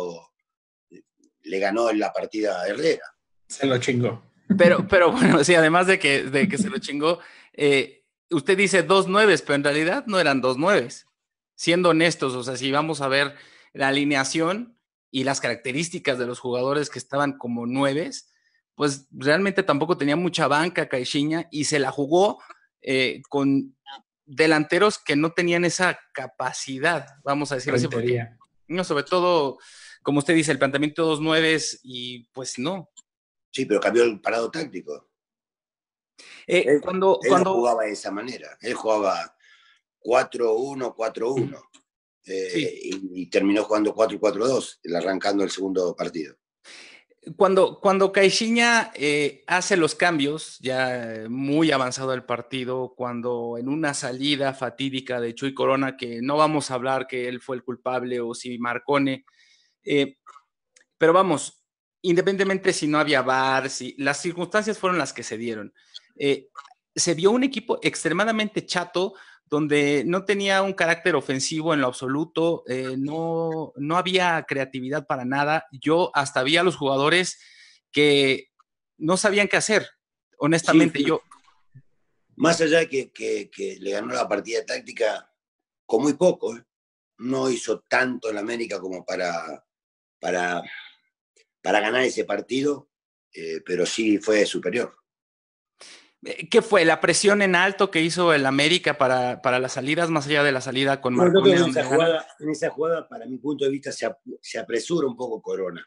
le ganó en la partida a Herrera.
Se lo chingó.
Pero bueno, sí, además de que se lo chingó, usted dice 2-9, pero en realidad no eran 2-9. Siendo honestos, o sea, si vamos a ver la alineación y las características de los jugadores que estaban como 9, pues realmente tampoco tenía mucha banca Caixinha y se la jugó con delanteros que no tenían esa capacidad, vamos a decirlo así, porque no, sobre todo, como usted dice, el planteamiento de 2-9 y pues no.
Sí, pero cambió el parado táctico.
Cuando
no jugaba de esa manera. Él jugaba 4-1, 4-1. Sí. Y terminó jugando 4-4-2, arrancando el segundo partido.
Cuando Caixinha hace los cambios, ya muy avanzado el partido, cuando en una salida fatídica de Chuy Corona, que no vamos a hablar que él fue el culpable o si Marcone, pero vamos, independientemente si no había VAR, si las circunstancias fueron las que se dieron. Se vio un equipo extremadamente chato, donde no tenía un carácter ofensivo en lo absoluto, no había creatividad para nada. Yo hasta vi a los jugadores que no sabían qué hacer, honestamente.
Sí, yo... Más allá de que le ganó la partida táctica con muy poco, no hizo tanto en América como para ganar ese partido, pero sí fue superior.
¿Qué fue? ¿La presión en alto que hizo el América para las salidas, más allá de la salida con Marcone?
En esa jugada, para mi punto de vista, se apresura un poco Corona.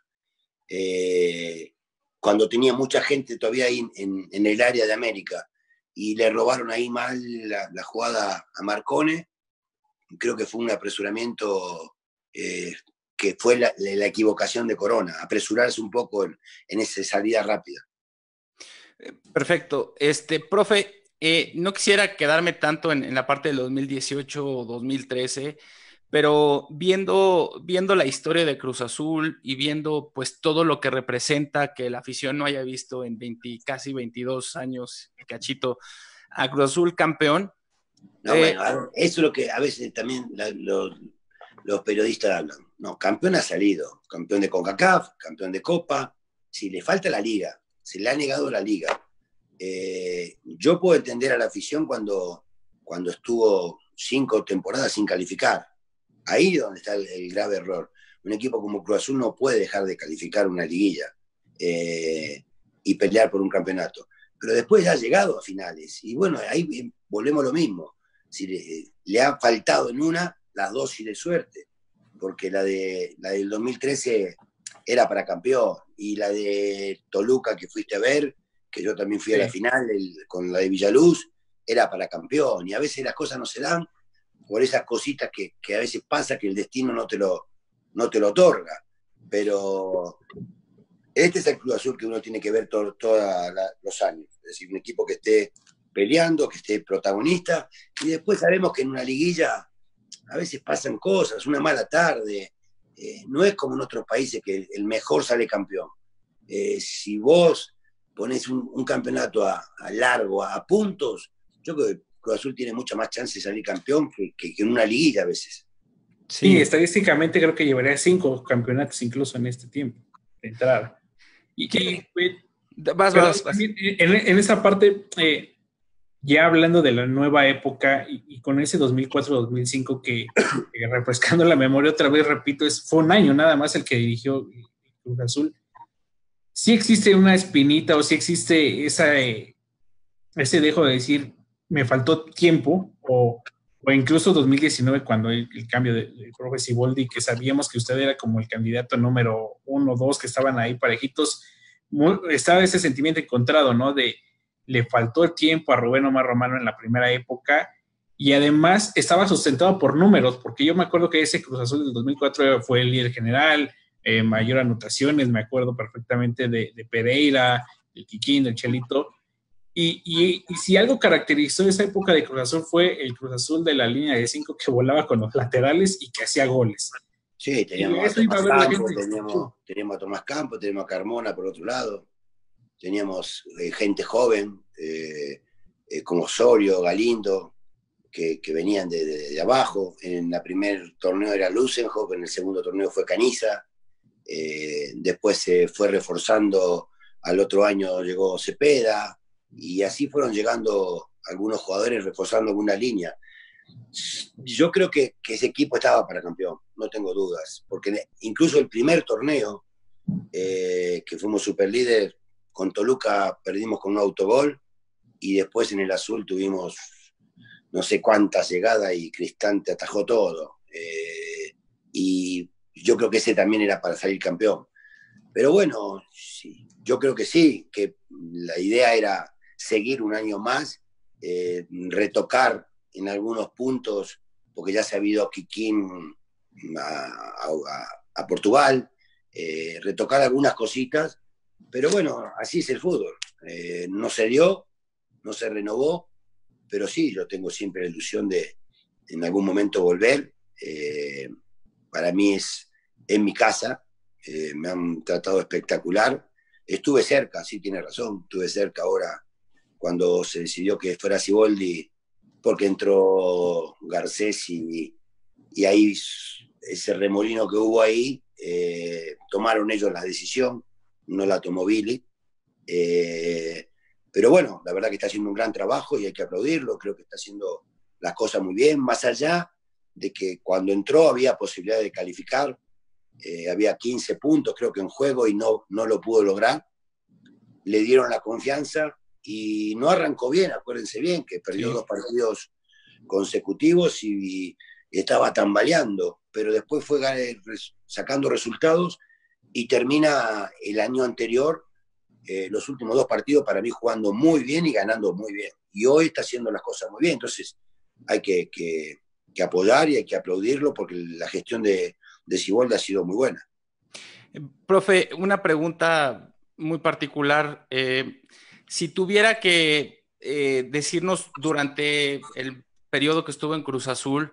Cuando tenía mucha gente todavía ahí en el área de América y le robaron ahí mal la jugada a Marcone, creo que fue un apresuramiento que fue la equivocación de Corona, apresurarse un poco en esa salida rápida.
Perfecto. Profe, no quisiera quedarme tanto en la parte del 2018 o 2013, pero viendo la historia de Cruz Azul y viendo pues todo lo que representa que la afición no haya visto en casi 22 años, cachito, a Cruz Azul campeón.
No, bueno, eso es lo que a veces también los periodistas hablan. No, campeón ha salido, campeón de CONCACAF, campeón de Copa, si le falta la Liga, se le ha negado la Liga. Yo puedo entender a la afición cuando estuvo 5 temporadas sin calificar. Ahí es donde está el grave error. Un equipo como Cruz Azul no puede dejar de calificar una liguilla y pelear por un campeonato. Pero después ya ha llegado a finales. Y bueno, ahí volvemos a lo mismo. Si le ha faltado en una la dosis de suerte, porque la del 2013 era para campeón, y la de Toluca que fuiste a ver, que yo también fui a la final con la de Villaluz, era para campeón. Y a veces las cosas no se dan por esas cositas que a veces pasa, que el destino no te lo otorga. Pero este es el Cruz Azul que uno tiene que ver todos los años. Es decir, un equipo que esté peleando, que esté protagonista, y después sabemos que en una liguilla a veces pasan cosas, una mala tarde. No es como en otros países que el mejor sale campeón. Si vos pones un campeonato a largo, a puntos, yo creo que Cruz Azul tiene mucha más chance de salir campeón que en una liguilla a veces.
Sí, estadísticamente creo que llevaría 5 campeonatos incluso en este tiempo de entrada.
Vas.
En esa parte, ya hablando de la nueva época y con ese 2004-2005 que refrescando la memoria otra vez, repito, fue un año nada más el que dirigió Cruz Azul. ¿Sí existe una espinita o sí existe ese dejo de decir, me faltó tiempo, o incluso 2019 cuando el cambio de profe Siboldi, que sabíamos que usted era como el candidato número 1 o 2, que estaban ahí parejitos, estaba ese sentimiento encontrado, ¿no? Le faltó el tiempo a Rubén Omar Romano en la primera época, y además estaba sustentado por números, porque yo me acuerdo que ese Cruz Azul del 2004 fue el líder general, mayor anotaciones, me acuerdo perfectamente de Pereira, del Kikín, del Chelito. Y si algo caracterizó esa época de Cruz Azul fue el Cruz Azul de la línea de 5 que volaba con los laterales y que hacía goles.
Sí, teníamos a Tomás Campos, teníamos a Carmona por otro lado, teníamos gente joven, como Osorio, Galindo, que venían de abajo. En el primer torneo era Lusenhoff, en el segundo torneo fue Caniza, después se fue reforzando, al otro año llegó Cepeda, y así fueron llegando algunos jugadores reforzando alguna línea. Yo creo que ese equipo estaba para campeón, no tengo dudas, porque incluso el primer torneo, que fuimos superlíder, con Toluca perdimos con un autogol, y después en el azul tuvimos no sé cuántas llegadas y Cristante atajó todo. Y yo creo que ese también era para salir campeón. Pero bueno, sí, yo creo que sí, que la idea era seguir un año más, retocar en algunos puntos, porque ya se ha ido Kikín a Portugal, retocar algunas cositas, pero bueno, así es el fútbol. No se dio, no se renovó, pero sí, yo tengo siempre la ilusión de en algún momento volver. Para mí es en mi casa, me han tratado espectacular. Estuve cerca, sí tiene razón, estuve cerca ahora cuando se decidió que fuera Siboldi, porque entró Garcés y ahí ese remolino que hubo ahí, tomaron ellos la decisión, no la tomó Billy. Pero bueno, la verdad que está haciendo un gran trabajo y hay que aplaudirlo, creo que está haciendo las cosas muy bien, más allá de que cuando entró había posibilidad de calificar, había 15 puntos creo que en juego y no lo pudo lograr. Le dieron la confianza y no arrancó bien, acuérdense bien, que perdió 2 partidos consecutivos y estaba tambaleando, pero después fue sacando resultados y termina el año anterior, los últimos 2 partidos para mí jugando muy bien y ganando muy bien. Y hoy está haciendo las cosas muy bien, entonces hay que apoyar y hay que aplaudirlo porque la gestión de Siboldi ha sido muy buena.
Profe, una pregunta muy particular. Si tuviera que decirnos durante el periodo que estuvo en Cruz Azul,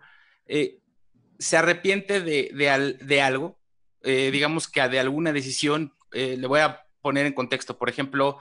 ¿se arrepiente de algo? Digamos que de alguna decisión, le voy a poner en contexto, por ejemplo,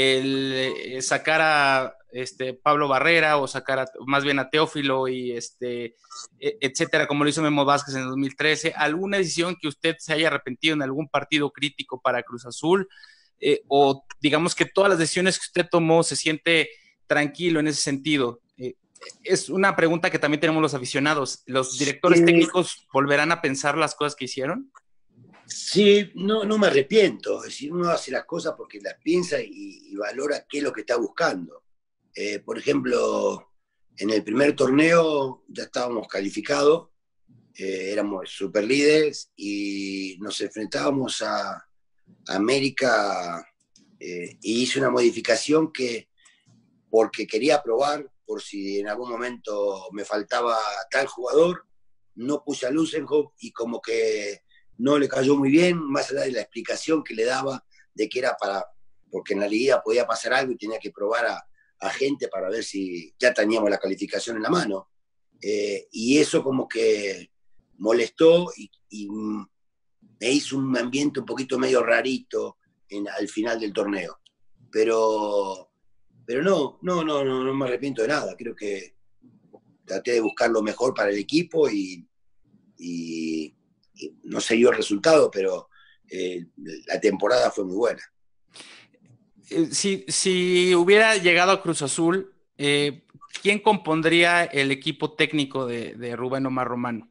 el sacar a Pablo Barrera o sacar más bien a Teófilo y etcétera, como lo hizo Memo Vázquez en 2013, ¿alguna decisión que usted se haya arrepentido en algún partido crítico para Cruz Azul? O digamos que todas las decisiones que usted tomó se siente tranquilo en ese sentido. Es una pregunta que también tenemos los aficionados. ¿Los directores técnicos volverán a pensar las cosas que hicieron?
Sí, no me arrepiento. Es decir, uno hace las cosas porque las piensa y valora qué es lo que está buscando. Por ejemplo, en el primer torneo ya estábamos calificados, éramos superlíderes y nos enfrentábamos a América, y hice una modificación porque quería probar, por si en algún momento me faltaba tal jugador, no puse a Lusenhoff y como que no le cayó muy bien, más allá de la explicación que le daba de que era porque en la liga podía pasar algo y tenía que probar a gente para ver si ya teníamos la calificación en la mano. Y eso como que molestó y me hizo un ambiente un poquito medio rarito al final del torneo. pero, pero no me arrepiento de nada. Creo que traté de buscar lo mejor para el equipo y no se dio el resultado, pero la temporada fue muy buena.
Si hubiera llegado a Cruz Azul, ¿quién compondría el equipo técnico de Rubén Omar Romano?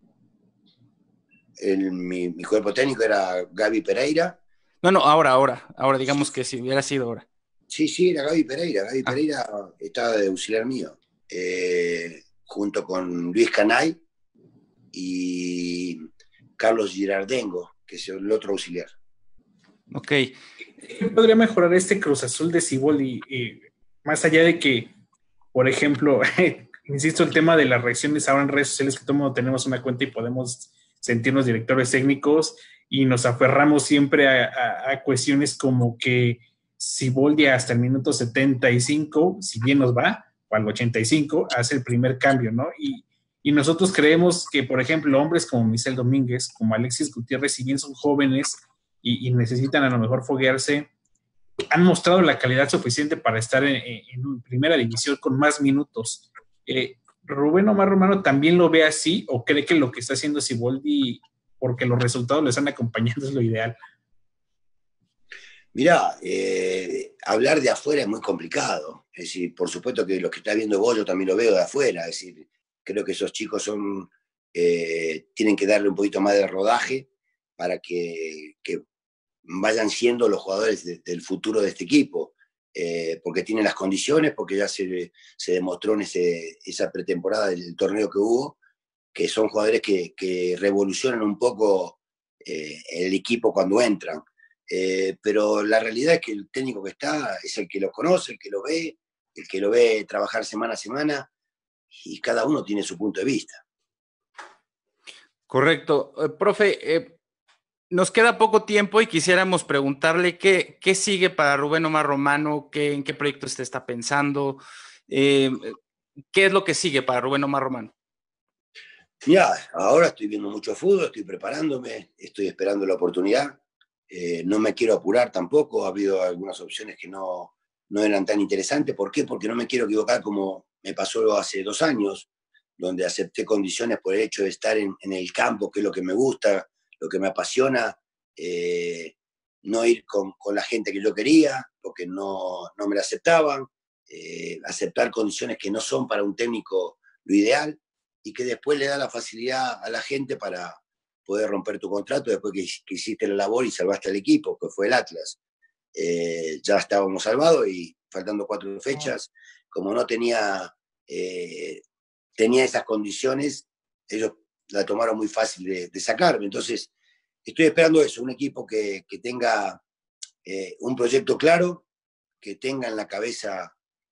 Mi cuerpo técnico era Gaby Pereira.
No, ahora, digamos que si hubiera sido ahora.
Sí, era Gaby Pereira. Gaby
Ah.
Pereira estaba de auxiliar mío, junto con Luis Canay y Carlos Girardengo, que es el otro auxiliar.
Ok.
¿Qué podría mejorar este Cruz Azul de Siboldi? Más allá de que, por ejemplo, insisto, el tema de las reacciones ahora en redes sociales, que todo el mundo tenemos una cuenta y podemos sentirnos directores técnicos y nos aferramos siempre a cuestiones como que Siboldi hasta el minuto 75, si bien nos va, o al 85, hace el primer cambio, ¿no? Y nosotros creemos que, por ejemplo, hombres como Michel Domínguez, como Alexis Gutiérrez, si bien son jóvenes y necesitan a lo mejor foguearse, han mostrado la calidad suficiente para estar en primera división con más minutos. ¿Rubén Omar Romano también lo ve así o cree que lo que está haciendo Siboldi, porque los resultados le están acompañando, es lo ideal?
Mirá, hablar de afuera es muy complicado. Es decir, por supuesto que lo que está viendo vos, yo también lo veo de afuera. Es decir, creo que esos chicos tienen que darle un poquito más de rodaje para que vayan siendo los jugadores del futuro de este equipo, porque tienen las condiciones, porque ya se demostró en esa pretemporada del torneo que hubo, que son jugadores que revolucionan un poco el equipo cuando entran. Pero la realidad es que el técnico que está es el que los conoce, el que lo ve trabajar semana a semana, y cada uno tiene su punto de vista.
Correcto. Profe, nos queda poco tiempo y quisiéramos preguntarle qué sigue para Rubén Omar Romano, en qué proyecto usted está pensando, qué es lo que sigue para Rubén Omar Romano.
Ya, ahora estoy viendo mucho fútbol, estoy preparándome, estoy esperando la oportunidad. No me quiero apurar tampoco, ha habido algunas opciones que no eran tan interesantes. ¿Por qué? Porque no me quiero equivocar como me pasó hace 2 años, donde acepté condiciones por el hecho de estar en el campo, que es lo que me gusta, lo que me apasiona, no ir con la gente que yo quería, porque no me la aceptaban, aceptar condiciones que no son para un técnico lo ideal, y que después le da la facilidad a la gente para poder romper tu contrato después que hiciste la labor y salvaste al equipo, que fue el Atlas. Ya estábamos salvados y faltando 4 fechas, como no tenía esas condiciones, ellos la tomaron muy fácil de sacarme. Entonces, estoy esperando eso, un equipo que tenga un proyecto claro, que tenga en la cabeza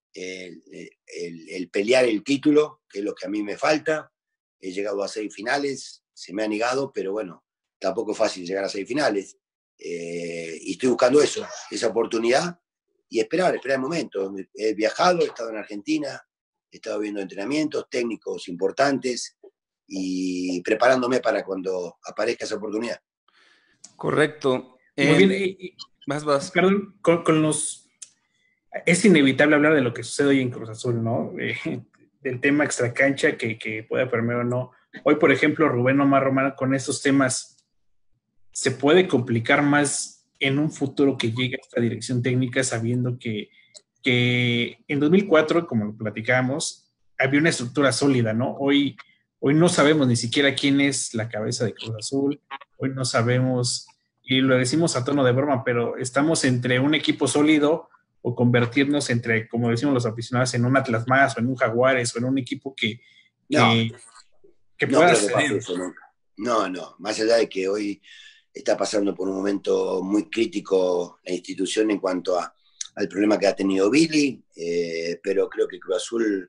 el pelear el título, que es lo que a mí me falta. He llegado a 6 finales, se me ha negado, pero bueno, tampoco es fácil llegar a 6 finales. Y estoy buscando eso, esa oportunidad, y esperar el momento. He viajado, he estado en Argentina, he estado viendo entrenamientos técnicos importantes y preparándome para cuando aparezca esa oportunidad.
Correcto.
Muy bien.
Vas.
Perdón, con los... Es inevitable hablar de lo que sucede hoy en Cruz Azul, ¿no? Del tema extracancha que pueda permear o no. Hoy, por ejemplo, Rubén Omar Romano, con estos temas, ¿se puede complicar más en un futuro que llegue a esta dirección técnica sabiendo que en 2004, como lo platicábamos, había una estructura sólida, ¿no? Hoy no sabemos ni siquiera quién es la cabeza de Cruz Azul, hoy no sabemos, y lo decimos a tono de broma, pero estamos entre un equipo sólido o convertirnos entre, como decimos los aficionados, en un Atlas más o en un Jaguares o en un equipo que pueda ceder.
No, más allá de que hoy está pasando por un momento muy crítico la institución en cuanto al problema que ha tenido Billy, pero creo que Cruz Azul,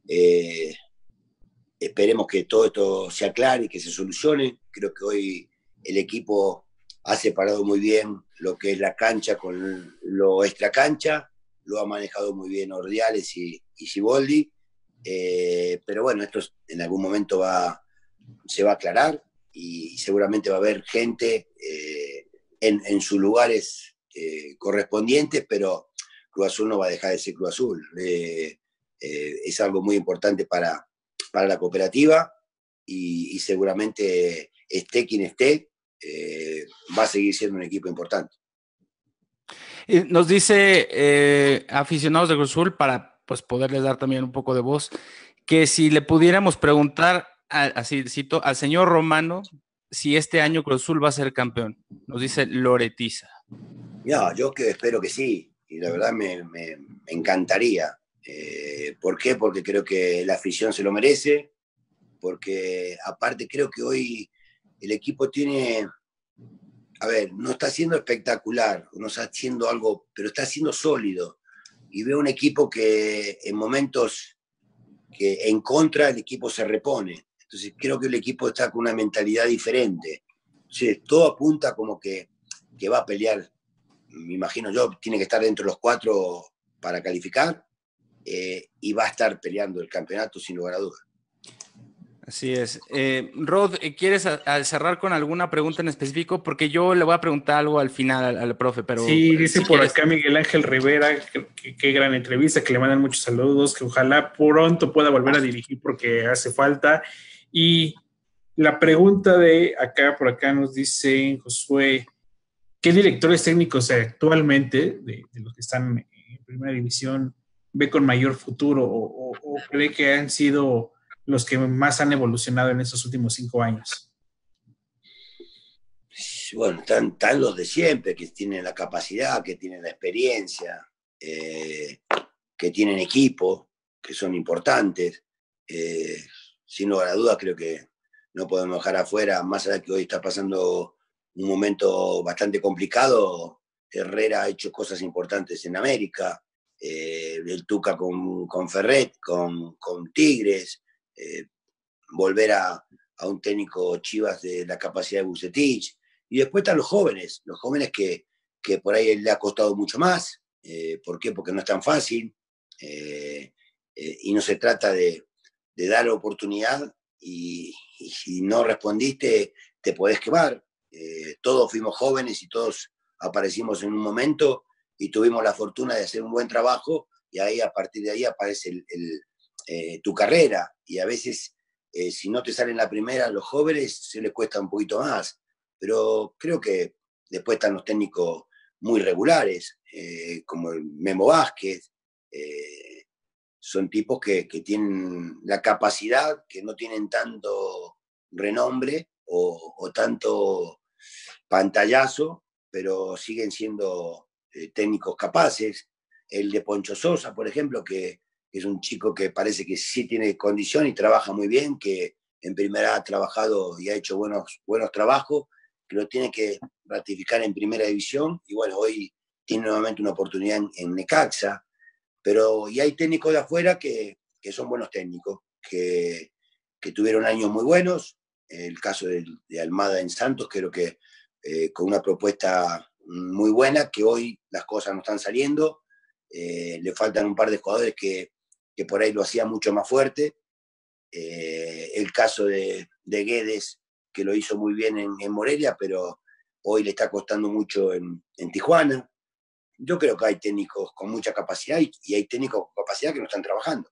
esperemos que todo esto se aclare y que se solucione. Creo que hoy el equipo ha separado muy bien lo que es la cancha con lo extracancha, lo ha manejado muy bien Ordiales y Siboldi, pero bueno, esto en algún momento se va a aclarar y seguramente va a haber gente en sus lugares correspondientes, pero Cruz Azul no va a dejar de ser Cruz Azul. Es algo muy importante para la cooperativa y seguramente esté quien esté, va a seguir siendo un equipo importante.
Nos dice aficionados de Cruz Azul, para pues, poderles dar también un poco de voz, que si le pudiéramos preguntar, así cito, al señor Romano, si este año Cruz Azul va a ser campeón. Nos dice Loretiza.
No, yo espero que sí, y la verdad me encantaría. ¿Por qué? Porque creo que la afición se lo merece, porque aparte creo que hoy el equipo tiene, a ver, no está siendo espectacular, no está haciendo algo, pero está siendo sólido. Y veo un equipo que en momentos que en contra el equipo se repone. Entonces creo que el equipo está con una mentalidad diferente. Entonces todo apunta como que va a pelear, me imagino yo, tiene que estar dentro de los 4 para calificar, y va a estar peleando el campeonato sin lugar a dudas.
Así es. Rod, ¿quieres cerrar con alguna pregunta en específico? Porque yo le voy a preguntar algo al final al profe, pero...
Sí, dice
si
por
quieres...
acá Miguel Ángel Rivera, qué gran entrevista, que le mandan muchos saludos, que ojalá pronto pueda volver a dirigir porque hace falta. Y la pregunta de acá, por acá nos dice Josué, ¿qué directores técnicos actualmente, de los que están en primera división, ve con mayor futuro o cree que han sido los que más han evolucionado en estos últimos 5 años?
Bueno, están los de siempre, que tienen la capacidad, que tienen la experiencia, que tienen equipo, que son importantes. Sin lugar a dudas, creo que no podemos dejar afuera, más allá de que hoy está pasando un momento bastante complicado. Herrera ha hecho cosas importantes en América, el Tuca con Ferret, con Tigres, volver a un técnico Chivas de la capacidad de Vucetich. Y después están los jóvenes que por ahí le ha costado mucho más. ¿Por qué? Porque no es tan fácil. Y no se trata de dar oportunidad y si no respondiste, te podés quemar. Todos fuimos jóvenes y todos aparecimos en un momento y tuvimos la fortuna de hacer un buen trabajo y ahí a partir de ahí aparece tu carrera. Y a veces, si no te salen la primera, a los jóvenes se les cuesta un poquito más. Pero creo que después están los técnicos muy regulares, como el Memo Vázquez. Son tipos que tienen la capacidad, que no tienen tanto renombre o tanto pantallazo, pero siguen siendo técnicos capaces. El de Poncho Sosa, por ejemplo, que es un chico que parece que sí tiene condición y trabaja muy bien, que en primera ha trabajado y ha hecho buenos trabajos, que lo tiene que ratificar en primera división, y bueno, hoy tiene nuevamente una oportunidad en Necaxa. Pero y hay técnicos de afuera que son buenos técnicos, que tuvieron años muy buenos. El caso de Almada en Santos, creo que con una propuesta muy buena, que hoy las cosas no están saliendo. Le faltan un par de jugadores que por ahí lo hacían mucho más fuerte. El caso de Guedes, que lo hizo muy bien en Morelia, pero hoy le está costando mucho en Tijuana. Yo creo que hay técnicos con mucha capacidad y hay técnicos con capacidad que no están trabajando.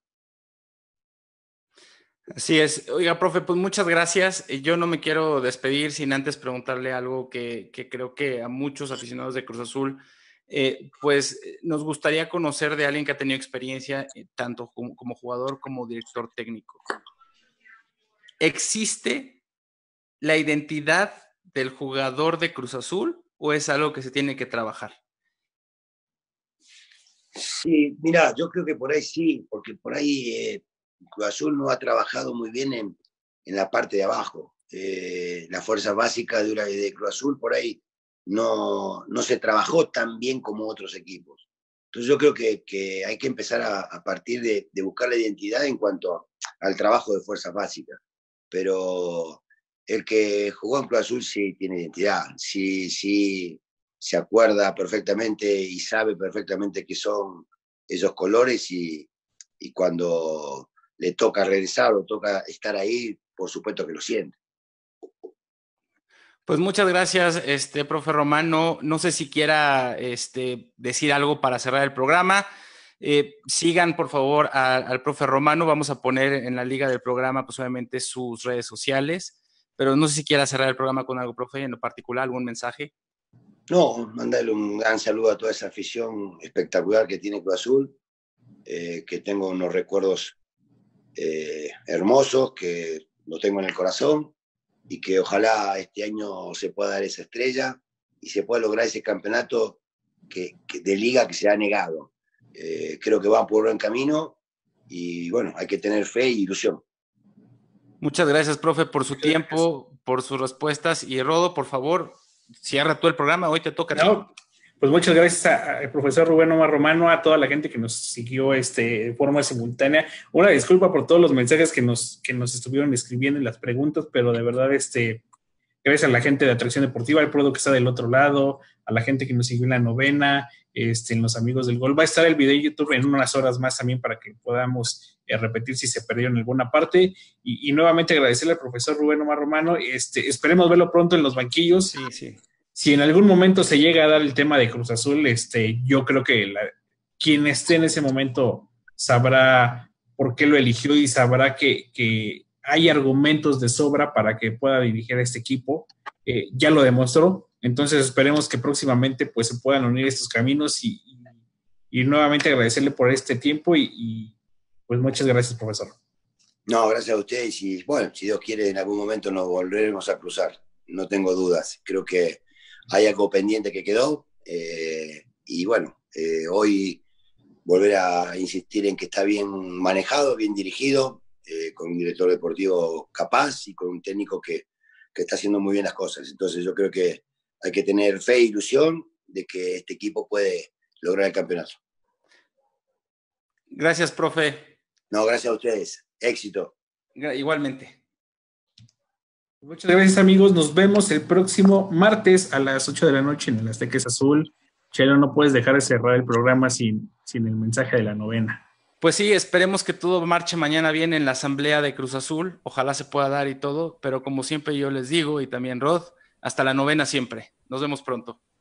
Así es. Oiga, profe, pues muchas gracias. Yo no me quiero despedir sin antes preguntarle algo que creo que a muchos aficionados de Cruz Azul, pues nos gustaría conocer de alguien que ha tenido experiencia tanto como jugador como director técnico. ¿Existe la identidad del jugador de Cruz Azul o es algo que se tiene que trabajar?
Sí, mira, yo creo que por ahí sí, porque por ahí Cruz Azul no ha trabajado muy bien en la parte de abajo. La fuerza básica de Cruz Azul por ahí no se trabajó tan bien como otros equipos. Entonces yo creo que hay que empezar a partir de buscar la identidad en cuanto al trabajo de fuerzas básicas. Pero el que jugó en Cruz Azul sí tiene identidad, sí se acuerda perfectamente y sabe perfectamente qué son esos colores y cuando le toca regresar o toca estar ahí, por supuesto que lo siente.
Pues muchas gracias, profe Román. No sé si quiera decir algo para cerrar el programa. Sigan, por favor, al profe Romano. Vamos a poner en la liga del programa, pues obviamente, sus redes sociales. Pero no sé si quiera cerrar el programa con algo, profe, en lo particular, algún mensaje.
No, mandarle un gran saludo a toda esa afición espectacular que tiene Cruz Azul, que tengo unos recuerdos hermosos, que lo tengo en el corazón, y que ojalá este año se pueda dar esa estrella y se pueda lograr ese campeonato de liga que se ha negado. Creo que va por buen camino y bueno, hay que tener fe e ilusión.
Muchas gracias, profe, por su tiempo, por sus respuestas. Y Rodo, por favor, cierra tú el programa. Hoy te toca.
No, pues muchas gracias al profesor Rubén Omar Romano, a toda la gente que nos siguió de forma simultánea. Una disculpa por todos los mensajes que nos estuvieron escribiendo y las preguntas, pero de verdad, gracias a la gente de Atracción Deportiva, al Prodo que está del otro lado, a la gente que nos siguió en la novena, en los amigos del gol. Va a estar el video en YouTube en unas horas más también para que podamos repetir si se perdió en alguna parte. Y nuevamente agradecerle al profesor Rubén Omar Romano. Esperemos verlo pronto en los banquillos.
Sí, sí.
Si en algún momento se llega a dar el tema de Cruz Azul, yo creo que quien esté en ese momento sabrá por qué lo eligió y sabrá que hay argumentos de sobra para que pueda dirigir a este equipo. Ya lo demostró, entonces esperemos que próximamente pues se puedan unir estos caminos y nuevamente agradecerle por este tiempo y pues muchas gracias, profesor.
No, gracias a ustedes y bueno, si Dios quiere en algún momento nos volveremos a cruzar, no tengo dudas, creo que hay algo pendiente que quedó y bueno, hoy volver a insistir en que está bien manejado, bien dirigido, con un director deportivo capaz y con un técnico que está haciendo muy bien las cosas. Entonces yo creo que hay que tener fe e ilusión de que este equipo puede lograr el campeonato.
Gracias, profe.
No, gracias a ustedes. Éxito.
Igualmente.
Muchas gracias, amigos. Nos vemos el próximo martes a las 8 de la noche en el Azteca es Azul. Chelo, no puedes dejar de cerrar el programa sin el mensaje de la novena.
Pues sí, esperemos que todo marche mañana bien en la asamblea de Cruz Azul. Ojalá se pueda dar y todo, pero como siempre yo les digo, y también Rod, hasta la novena siempre. Nos vemos pronto.